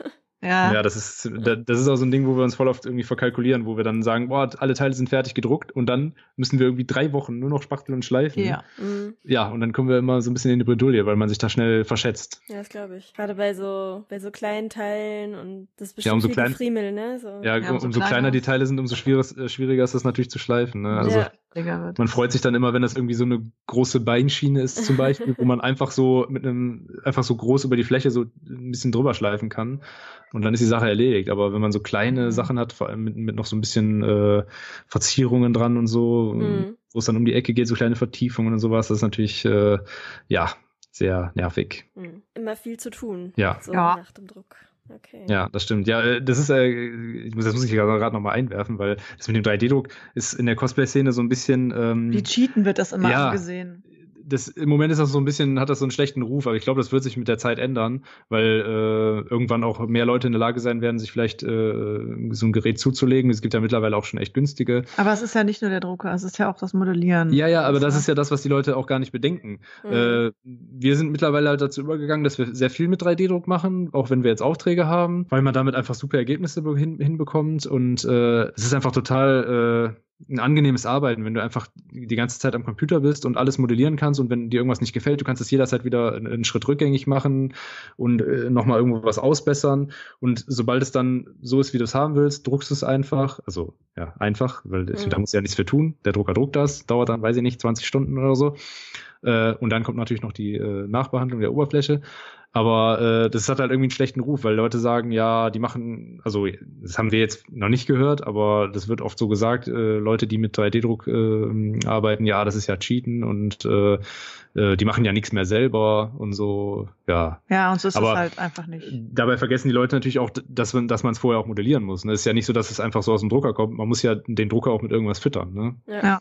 Ja. Ja, das ist, das ist auch so ein Ding, wo wir uns voll oft irgendwie verkalkulieren, wo wir dann sagen, boah, alle Teile sind fertig gedruckt und dann müssen wir irgendwie drei Wochen nur noch spachteln und schleifen. Ja. Mhm. Ja, und dann kommen wir immer so ein bisschen in die Bredouille, weil man sich da schnell verschätzt. Ja, das glaube ich. Gerade bei so, bei so kleinen Teilen und das ist bestimmt Ja, umso viel klein- Gefriemel, ne? So. Ja, Ja, umso umso kleiner kleiner. die Teile sind, umso schwieriger, äh, schwieriger ist das natürlich zu schleifen. Ne? Also Ja. Wird. man freut sich dann immer, wenn das irgendwie so eine große Beinschiene ist zum Beispiel, wo man einfach so mit einem, einfach so groß über die Fläche so ein bisschen drüber schleifen kann und dann ist die Sache erledigt. Aber wenn man so kleine Sachen hat, vor allem mit, mit noch so ein bisschen äh, Verzierungen dran und so, Mhm. wo es dann um die Ecke geht, so kleine Vertiefungen und sowas, das ist natürlich, äh, ja, sehr nervig. Mhm. Immer viel zu tun. Ja. So Ja. nach dem Druck. Okay. Ja, das stimmt. Ja, äh, das ist, äh, ich muss- das muss ich gerade nochmal einwerfen, weil das mit dem drei D-Druck ist in der Cosplay-Szene so ein bisschen. Ähm, Wie cheaten wird das immer ja. angesehen. das, im Moment ist das so ein bisschen, hat das so einen schlechten Ruf, aber ich glaube, das wird sich mit der Zeit ändern, weil äh, irgendwann auch mehr Leute in der Lage sein werden, sich vielleicht äh, so ein Gerät zuzulegen. Es gibt ja mittlerweile auch schon echt günstige. Aber es ist ja nicht nur der Drucker, es ist ja auch das Modellieren. Ja, ja, aber das ja. ist ja das, was die Leute auch gar nicht bedenken. Mhm. Äh, wir sind mittlerweile halt dazu übergegangen, dass wir sehr viel mit drei D-Druck machen, auch wenn wir jetzt Aufträge haben, weil man damit einfach super Ergebnisse hin, hinbekommt und äh, es ist einfach total äh, ein angenehmes Arbeiten, wenn du einfach die ganze Zeit am Computer bist und alles modellieren kannst und wenn dir irgendwas nicht gefällt, du kannst es jederzeit wieder einen Schritt rückgängig machen und äh, nochmal irgendwo was ausbessern und sobald es dann so ist, wie du es haben willst, druckst du es einfach, also ja, einfach, weil mhm. da musst du ja nichts für tun, der Drucker druckt das, dauert dann, weiß ich nicht, zwanzig Stunden oder so äh, und dann kommt natürlich noch die äh, Nachbehandlung der Oberfläche. Aber äh, das hat halt irgendwie einen schlechten Ruf, weil Leute sagen, ja, die machen, also das haben wir jetzt noch nicht gehört, aber das wird oft so gesagt, äh, Leute, die mit drei D-Druck äh, arbeiten, ja, das ist ja Cheaten und äh, äh, die machen ja nichts mehr selber und so, ja. Ja, und so ist aber es halt einfach nicht. Dabei vergessen die Leute natürlich auch, dass man dass man es vorher auch modellieren muss. Ne? Es ist ja nicht so, dass es einfach so aus dem Drucker kommt, man muss ja den Drucker auch mit irgendwas füttern. Ne? Ja. ja.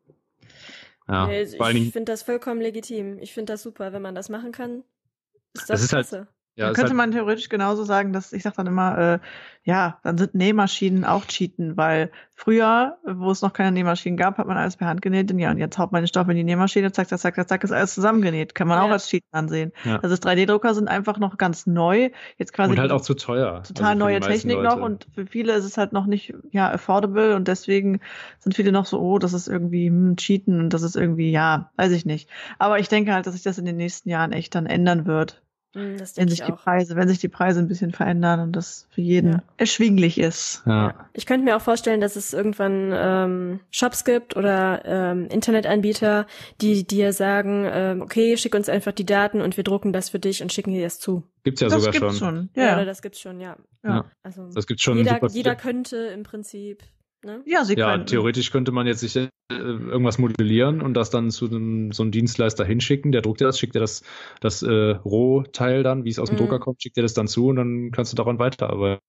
Ja, nee, vor allen Dingen, ich finde das vollkommen legitim. Ich finde das super, wenn man das machen kann. Ist das, das ist klasse. halt, ja, dann ist könnte halt, man theoretisch genauso sagen, dass ich sage dann immer, äh, ja, dann sind Nähmaschinen auch Cheaten, weil früher, wo es noch keine Nähmaschinen gab, hat man alles per Hand genäht. Und ja, und jetzt haut man den Stoff in die Nähmaschine, zack, zack, zack, zack, zack, ist alles zusammengenäht. Kann man Ja. auch als Cheaten ansehen. Ja. Also das drei D-Drucker sind einfach noch ganz neu. Jetzt quasi und halt auch zu teuer. total also für neue die meisten Technik Leute. noch und für viele ist es halt noch nicht ja affordable und deswegen sind viele noch so, oh, das ist irgendwie hm, Cheaten und das ist irgendwie, ja, weiß ich nicht. Aber ich denke halt, dass sich das in den nächsten Jahren echt dann ändern wird. Mm, das Wenn denke sich ich die auch. Preise, wenn sich die Preise ein bisschen verändern und das für jeden Ja. erschwinglich ist. Ja. Ja. Ich könnte mir auch vorstellen, dass es irgendwann ähm, Shops gibt oder ähm, Internetanbieter, die dir sagen, ähm, okay, schick uns einfach die Daten und wir drucken das für dich und schicken dir das zu. Gibt's ja das sogar gibt's schon. schon. Ja, Ja, oder ja. das gibt's schon, ja. Ja. Also Das gibt's schon jeder, super viele. jeder könnte im Prinzip, ne? ja sie Ja, können. theoretisch könnte man jetzt sich äh, irgendwas modellieren und das dann zu einem, so einem Dienstleister hinschicken. Der druckt dir das, schickt dir das, das äh, Rohteil dann, wie es aus dem Mhm. Drucker kommt, schickt dir das dann zu und dann kannst du daran weiterarbeiten.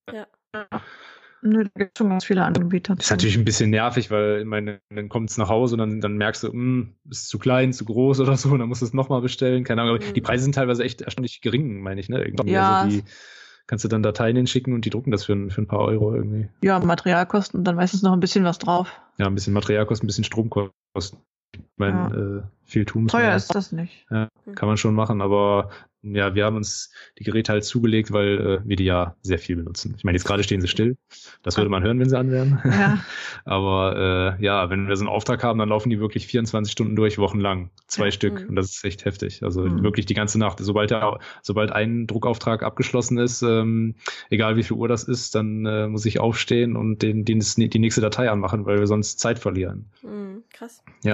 Nö, da gibt schon ganz viele Anbieter. Das ist natürlich ein bisschen nervig, weil ich meine, dann kommt es nach Hause und dann, dann merkst du, mh, ist zu klein, zu groß oder so, und dann musst du es nochmal bestellen. Keine Ahnung, aber Mhm. die Preise sind teilweise echt erstaunlich gering, meine ich, ne? Irgendwie. Ja. Also die kannst du dann Dateien hinschicken und die drucken das für, ein- für ein paar Euro irgendwie. Ja, Materialkosten und dann meistens noch ein bisschen was drauf. Ja, ein bisschen Materialkosten, ein bisschen Stromkosten. Ich meine, äh, viel tun muss man Teuer ja. ist das nicht. Ja, kann man schon machen, aber ja, wir haben uns die Geräte halt zugelegt, weil äh, wir die ja sehr viel benutzen. Ich meine, jetzt gerade stehen sie still. Das würde man hören, wenn sie an wären. Ja. Aber äh, ja, wenn wir so einen Auftrag haben, dann laufen die wirklich vierundzwanzig Stunden durch, wochenlang. Zwei Ja. Stück. Mhm. Und das ist echt heftig. Also Mhm. wirklich die ganze Nacht. Sobald der, sobald ein Druckauftrag abgeschlossen ist, ähm, egal wie viel Uhr das ist, dann äh, muss ich aufstehen und den, den, die nächste Datei anmachen, weil wir sonst Zeit verlieren. Mhm, krass. Ja.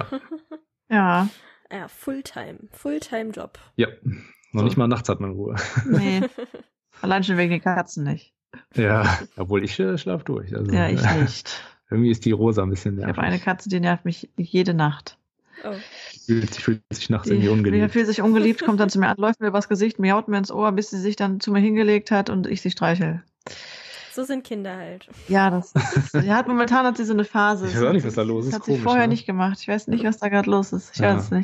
Ja. Ja, Fulltime. Fulltime-Job. Ja. Noch So. nicht mal nachts hat man Ruhe. Nee. Allein schon wegen den Katzen nicht. Ja, obwohl ich äh, schlaf durch. Also, Ja, ich äh, nicht. Irgendwie ist die Rosa ein bisschen Ich nervig. habe eine Katze, die nervt mich jede Nacht. Oh. Die fühlt, die fühlt sich nachts Die, irgendwie die ungeliebt. fühlt sich ungeliebt, kommt dann zu mir an, läuft mir übers Gesicht, miaut mir ins Ohr, bis sie sich dann zu mir hingelegt hat und ich sie streichel. So sind Kinder halt. Ja, das ist, sie hat momentan hat sie so eine Phase. Ich weiß auch nicht, was da los ist. Das hat sie Komisch, vorher ne? nicht gemacht. Ich weiß nicht, was da gerade los ist. Ich Ja. weiß es nicht.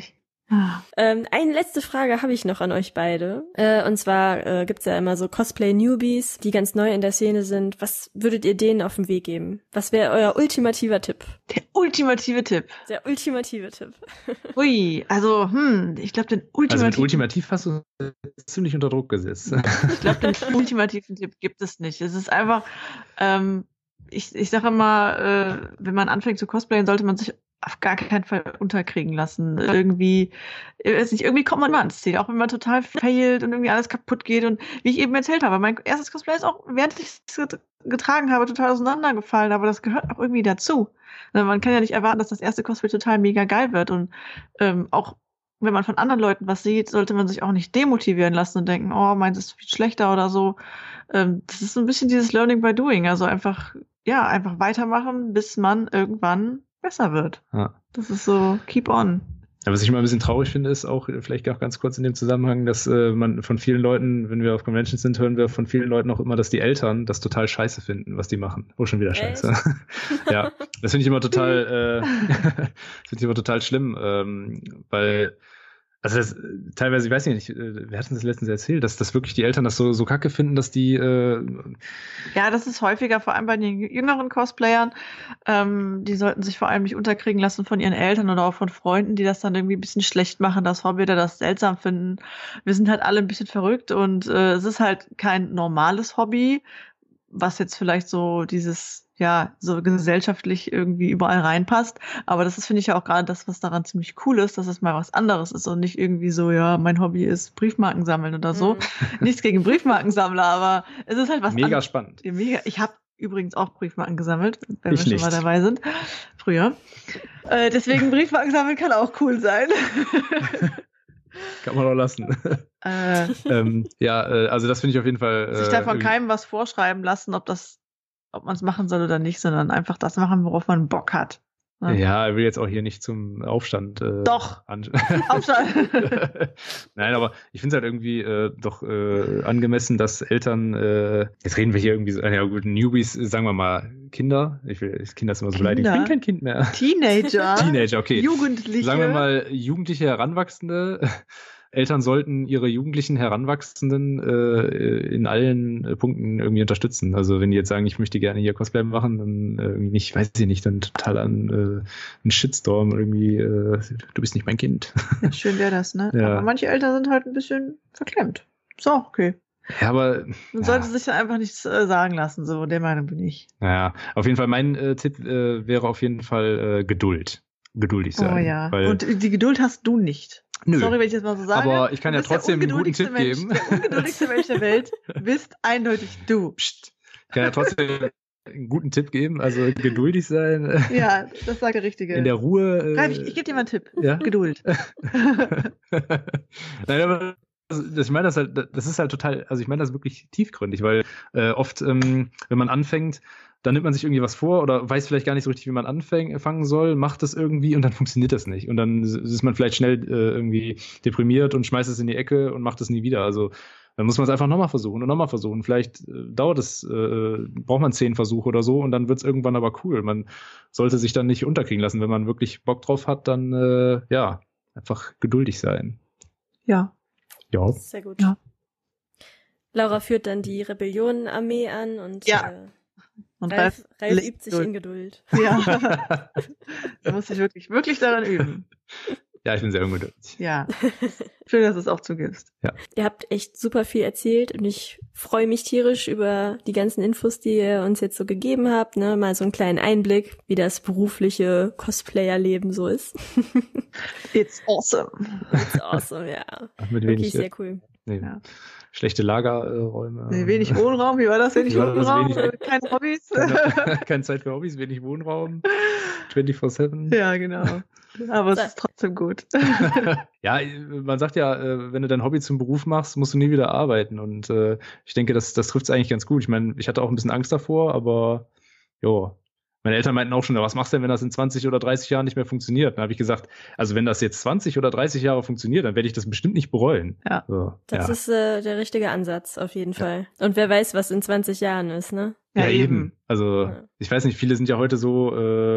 Ähm, eine letzte Frage habe ich noch an euch beide. Äh, und zwar äh, gibt's ja immer so Cosplay-Newbies, die ganz neu in der Szene sind. Was würdet ihr denen auf den Weg geben? Was wäre euer ultimativer Tipp? Der ultimative Tipp. Der ultimative Tipp. Ui, also, hm, ich glaube, den ultimativen... Also mit ultimativ hast du ziemlich unter Druck gesetzt. Ich glaube, den ultimativen Tipp gibt es nicht. Es ist einfach, ähm, ich, ich sage immer, äh, wenn man anfängt zu cosplayen, sollte man sich auf gar keinen Fall unterkriegen lassen. Irgendwie, ich weiß nicht, irgendwie kommt man immer ans Ziel, auch wenn man total failt und irgendwie alles kaputt geht. Und wie ich eben erzählt habe, mein erstes Cosplay ist auch, während ich es getragen habe, total auseinandergefallen, aber das gehört auch irgendwie dazu. Man kann ja nicht erwarten, dass das erste Cosplay total mega geil wird. Und ähm, auch wenn man von anderen Leuten was sieht, sollte man sich auch nicht demotivieren lassen und denken, oh, meins ist viel schlechter oder so. Ähm, das ist so ein bisschen dieses Learning by Doing. Also einfach, ja, einfach weitermachen, bis man irgendwann besser wird. Ja. Das ist so, keep on. Ja, was ich immer ein bisschen traurig finde, ist auch, vielleicht auch ganz kurz in dem Zusammenhang, dass äh, man von vielen Leuten, wenn wir auf Conventions sind, hören wir von vielen Leuten auch immer, dass die Eltern das total scheiße finden, was die machen. Oh, schon wieder scheiße. Ja, das finde ich immer total, äh, das finde ich immer total schlimm, ähm, weil also das, teilweise, ich weiß nicht, wer hat uns das letztens erzählt, dass, dass wirklich die Eltern das so, so kacke finden, dass die... Äh ja, das ist häufiger, vor allem bei den jüngeren Cosplayern. Ähm, die sollten sich vor allem nicht unterkriegen lassen von ihren Eltern oder auch von Freunden, die das dann irgendwie ein bisschen schlecht machen, das Hobby oder das seltsam finden. Wir sind halt alle ein bisschen verrückt und äh, es ist halt kein normales Hobby, was jetzt vielleicht so dieses... ja, so gesellschaftlich irgendwie überall reinpasst. Aber das ist, finde ich ja auch gerade das, was daran ziemlich cool ist, dass es mal was anderes ist und nicht irgendwie so, ja, mein Hobby ist Briefmarken sammeln oder so. Mhm. Nichts gegen Briefmarkensammler, aber es ist halt was mega anderes. Spannend. Mega. Ich habe übrigens auch Briefmarken gesammelt, wenn ich wir schon nicht. mal dabei sind. Früher. Äh, deswegen Briefmarken sammeln kann auch cool sein. Kann man auch lassen. Äh. ähm, ja, äh, also das finde ich auf jeden Fall... Äh, sich da von keinem was vorschreiben lassen, ob das ob man es machen soll oder nicht, sondern einfach das machen, worauf man Bock hat. Ne? Ja, er will jetzt auch hier nicht zum Aufstand. Äh, doch, Aufstand. Nein, aber ich finde es halt irgendwie äh, doch äh, angemessen, dass Eltern, äh, jetzt reden wir hier irgendwie so, ja gut, Newbies, sagen wir mal Kinder, ich will Kinder ist immer so beleidigt, ich bin kein Kind mehr. Teenager. Teenager, okay. Jugendliche. Sagen wir mal jugendliche Heranwachsende. Eltern sollten ihre jugendlichen Heranwachsenden äh, in allen äh, Punkten irgendwie unterstützen. Also wenn die jetzt sagen, ich möchte gerne hier Cosplay machen, dann äh, irgendwie nicht, weiß ich nicht, dann total an äh, einen Shitstorm irgendwie, äh, du bist nicht mein Kind. Ja, schön wäre das, ne? Ja. Aber manche Eltern sind halt ein bisschen verklemmt. So, okay. Ja, aber... Man ja. sollte sich ja einfach nichts äh, sagen lassen, so der Meinung bin ich. Naja, auf jeden Fall, mein äh, Tipp äh, wäre auf jeden Fall äh, Geduld. Geduldig sein. Oh ja, weil und die Geduld hast du nicht. Nö. Sorry, wenn ich das mal so sage. Aber ich kann ja trotzdem einen guten Tipp Mensch, geben. Der ungeduldigste Mensch der Welt bist eindeutig du. Psst. Ich kann ja trotzdem einen guten Tipp geben, also geduldig sein. Ja, das sagt der Richtige. In der Ruhe. Ralf, ich, ich gebe dir mal einen Tipp. Ja? Geduld. Nein, aber das, ich meine das halt, das ist halt total, also ich meine das wirklich tiefgründig, weil äh, oft, ähm, wenn man anfängt, dann nimmt man sich irgendwie was vor oder weiß vielleicht gar nicht so richtig, wie man anfangen soll, macht das irgendwie und dann funktioniert das nicht. Und dann ist man vielleicht schnell äh, irgendwie deprimiert und schmeißt es in die Ecke und macht es nie wieder. Also dann muss man es einfach nochmal versuchen und nochmal versuchen. Vielleicht äh, dauert es, äh, braucht man zehn Versuche oder so und dann wird es irgendwann aber cool. Man sollte sich dann nicht unterkriegen lassen. Wenn man wirklich Bock drauf hat, dann äh, ja, einfach geduldig sein. Ja. Ja. Sehr gut. Ja. Laura führt dann die Rebellionenarmee an und ja. äh, Und Ralf, Ralf, Ralf übt sich in Geduld. Ja. Da muss ich wirklich, wirklich daran üben. Ja, ich bin sehr ungeduldig. Ja. Schön, dass du es auch zugibst. Ja. Ihr habt echt super viel erzählt und ich freue mich tierisch über die ganzen Infos, die ihr uns jetzt so gegeben habt. Ne? Mal so einen kleinen Einblick, wie das berufliche Cosplayer-Leben so ist. It's awesome. It's awesome, ja. Ach, mit Wirklich wenig, sehr cool. Nee. Ja. Schlechte Lagerräume. Nee, wenig Wohnraum, wie war das? Wenig war das? Wohnraum, Wenig- keine Hobbys. Keine, keine Zeit für Hobbys, wenig Wohnraum. vierundzwanzig sieben. Ja, genau. Aber es ist trotzdem gut. Ja, man sagt ja, äh, wenn du dein Hobby zum Beruf machst, musst du nie wieder arbeiten. Und äh, ich denke, das, das trifft es eigentlich ganz gut. Ich meine, ich hatte auch ein bisschen Angst davor, aber jo. Meine Eltern meinten auch schon, was machst du denn, wenn das in zwanzig oder dreißig Jahren nicht mehr funktioniert? Dann habe ich gesagt, also wenn das jetzt zwanzig oder dreißig Jahre funktioniert, dann werde ich das bestimmt nicht bereuen. Ja. So, Das ja. ist äh, der richtige Ansatz, auf jeden Fall. Und wer weiß, was in zwanzig Jahren ist, ne? Ja, Ja, eben. eben. Also Ja. ich weiß nicht, viele sind ja heute so, äh,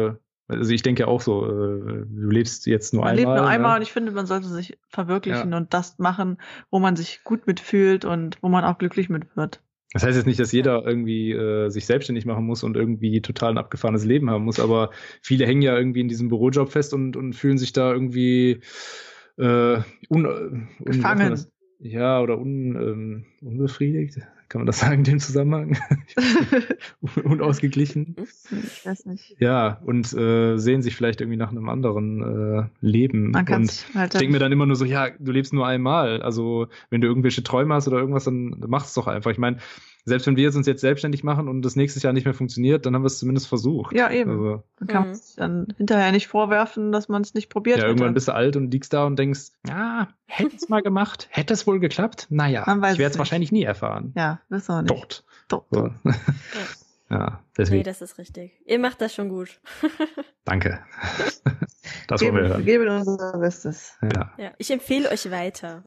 Also ich denke auch so, äh, du lebst jetzt nur man einmal. Man lebt nur einmal, ne? Und ich finde, man sollte sich verwirklichen Ja. und das machen, wo man sich gut mitfühlt und wo man auch glücklich mit wird. Das heißt jetzt nicht, dass jeder irgendwie äh, sich selbstständig machen muss und irgendwie total ein abgefahrenes Leben haben muss, aber viele hängen ja irgendwie in diesem Bürojob fest und, und fühlen sich da irgendwie äh, un, un, Gefangen. Das, ja, oder un, ähm, unbefriedigt. Kann man das sagen in dem Zusammenhang? Unausgeglichen. Ich weiß nicht. Ja, und äh, sehen sich vielleicht irgendwie nach einem anderen äh, Leben. Man und kann's halt ich denke mir dann immer nur so, ja, du lebst nur einmal. Also wenn du irgendwelche Träume hast oder irgendwas, dann mach es doch einfach. Ich meine, selbst wenn wir jetzt uns jetzt selbstständig machen und das nächstes Jahr nicht mehr funktioniert, dann haben wir es zumindest versucht. Ja, eben. Also, Dann kann man Mhm. sich dann hinterher nicht vorwerfen, dass man es nicht probiert ja, hätte. irgendwann bist du alt und liegst da und denkst, ja, hätte es mal gemacht, hätte es wohl geklappt? Naja, Man weiß ich werde es es nicht. wahrscheinlich nie erfahren. Ja, wissen wir nicht. Dort. Dort. So. Ja, deswegen, Nee, das ist richtig. Ihr macht das schon gut. danke. Das wollen wir Geben, hören. geben unser Bestes. Ja. Ja, ich empfehle euch weiter.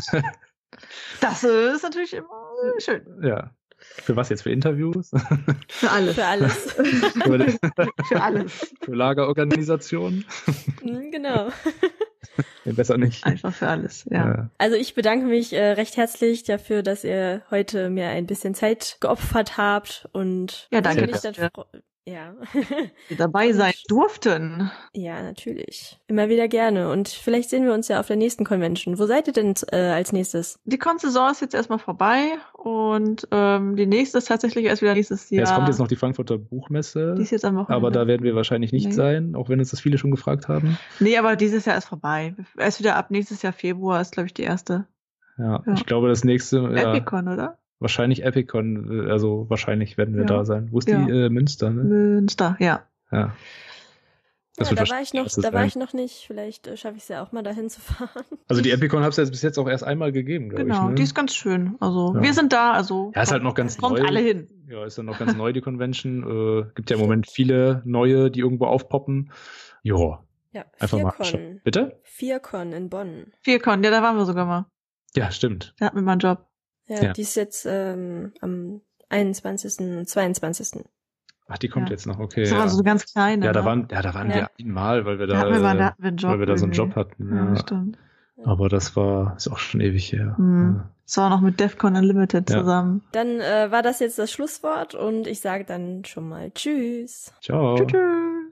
Das ist natürlich immer schön. Ja. Für was jetzt? Für Interviews? Für alles. Für alles. Für, Für alles. für Lagerorganisationen? Mhm, genau. Nee, besser nicht. Einfach für alles, ja. Ja. Also ich bedanke mich äh, recht herzlich dafür, dass ihr heute mir ein bisschen Zeit geopfert habt und Ja, danke, würde mich dass dann wir- fro- ja. Die dabei sein durften. Ja, natürlich. Immer wieder gerne. Und vielleicht sehen wir uns ja auf der nächsten Convention. Wo seid ihr denn äh, als nächstes? Die Con-Saison ist jetzt erstmal vorbei und ähm, die nächste ist tatsächlich erst wieder nächstes Ja, Jahr. es kommt jetzt noch die Frankfurter Buchmesse, Die ist jetzt am Wochenende. aber da werden wir wahrscheinlich nicht Nee. sein, auch wenn uns das viele schon gefragt haben. Nee, aber dieses Jahr ist vorbei. Erst wieder ab nächstes Jahr Februar ist, glaube ich, die erste. Ja, Ja. ich glaube, das nächste, ja, Epicon, oder? wahrscheinlich Epicon, also wahrscheinlich werden wir Ja. da sein. Wo ist Ja. die äh, Münster, ne? Münster, ja. Ja. Das Ja, wird da war ich noch, wahrscheinlich da war sein. ich noch nicht. Vielleicht äh, schaffe ich es ja auch mal dahin zu fahren. Also die Epicon hab's ja bis jetzt auch erst einmal gegeben, glaube Genau, ich. Ne? die ist ganz schön. Also Ja. wir sind da, also Ja, ist halt noch ganz kommt neu. alle hin. Ja, ist ja noch ganz neu, die Convention. Äh, gibt ja im Moment viele neue, die irgendwo aufpoppen. Ja, Ja, einfach mal Viercon. schauen. Bitte? Viercon in Bonn. Viercon, ja, da waren wir sogar mal. Ja, stimmt. Der hat mir mal einen Job. Ja, Ja. die ist jetzt ähm, am einundzwanzigsten und zweiundzwanzigsten Ach, die kommt Ja. jetzt noch, okay. Das Ja, war so ganz kleine. ja da ne? waren, ja, da waren Ja. wir einmal, weil wir da da, hatten wir, mal, da äh, hatten wir einen Job. weil wir da so einen irgendwie. Job hatten. Ja, Ja. stimmt. Aber das war, ist auch schon ewig her. Mhm. Das war auch noch mit DEFCON Unlimited Ja. zusammen. Dann äh, war das jetzt das Schlusswort und ich sage dann schon mal Tschüss. Ja. Ciao. Tschüss. tschüss.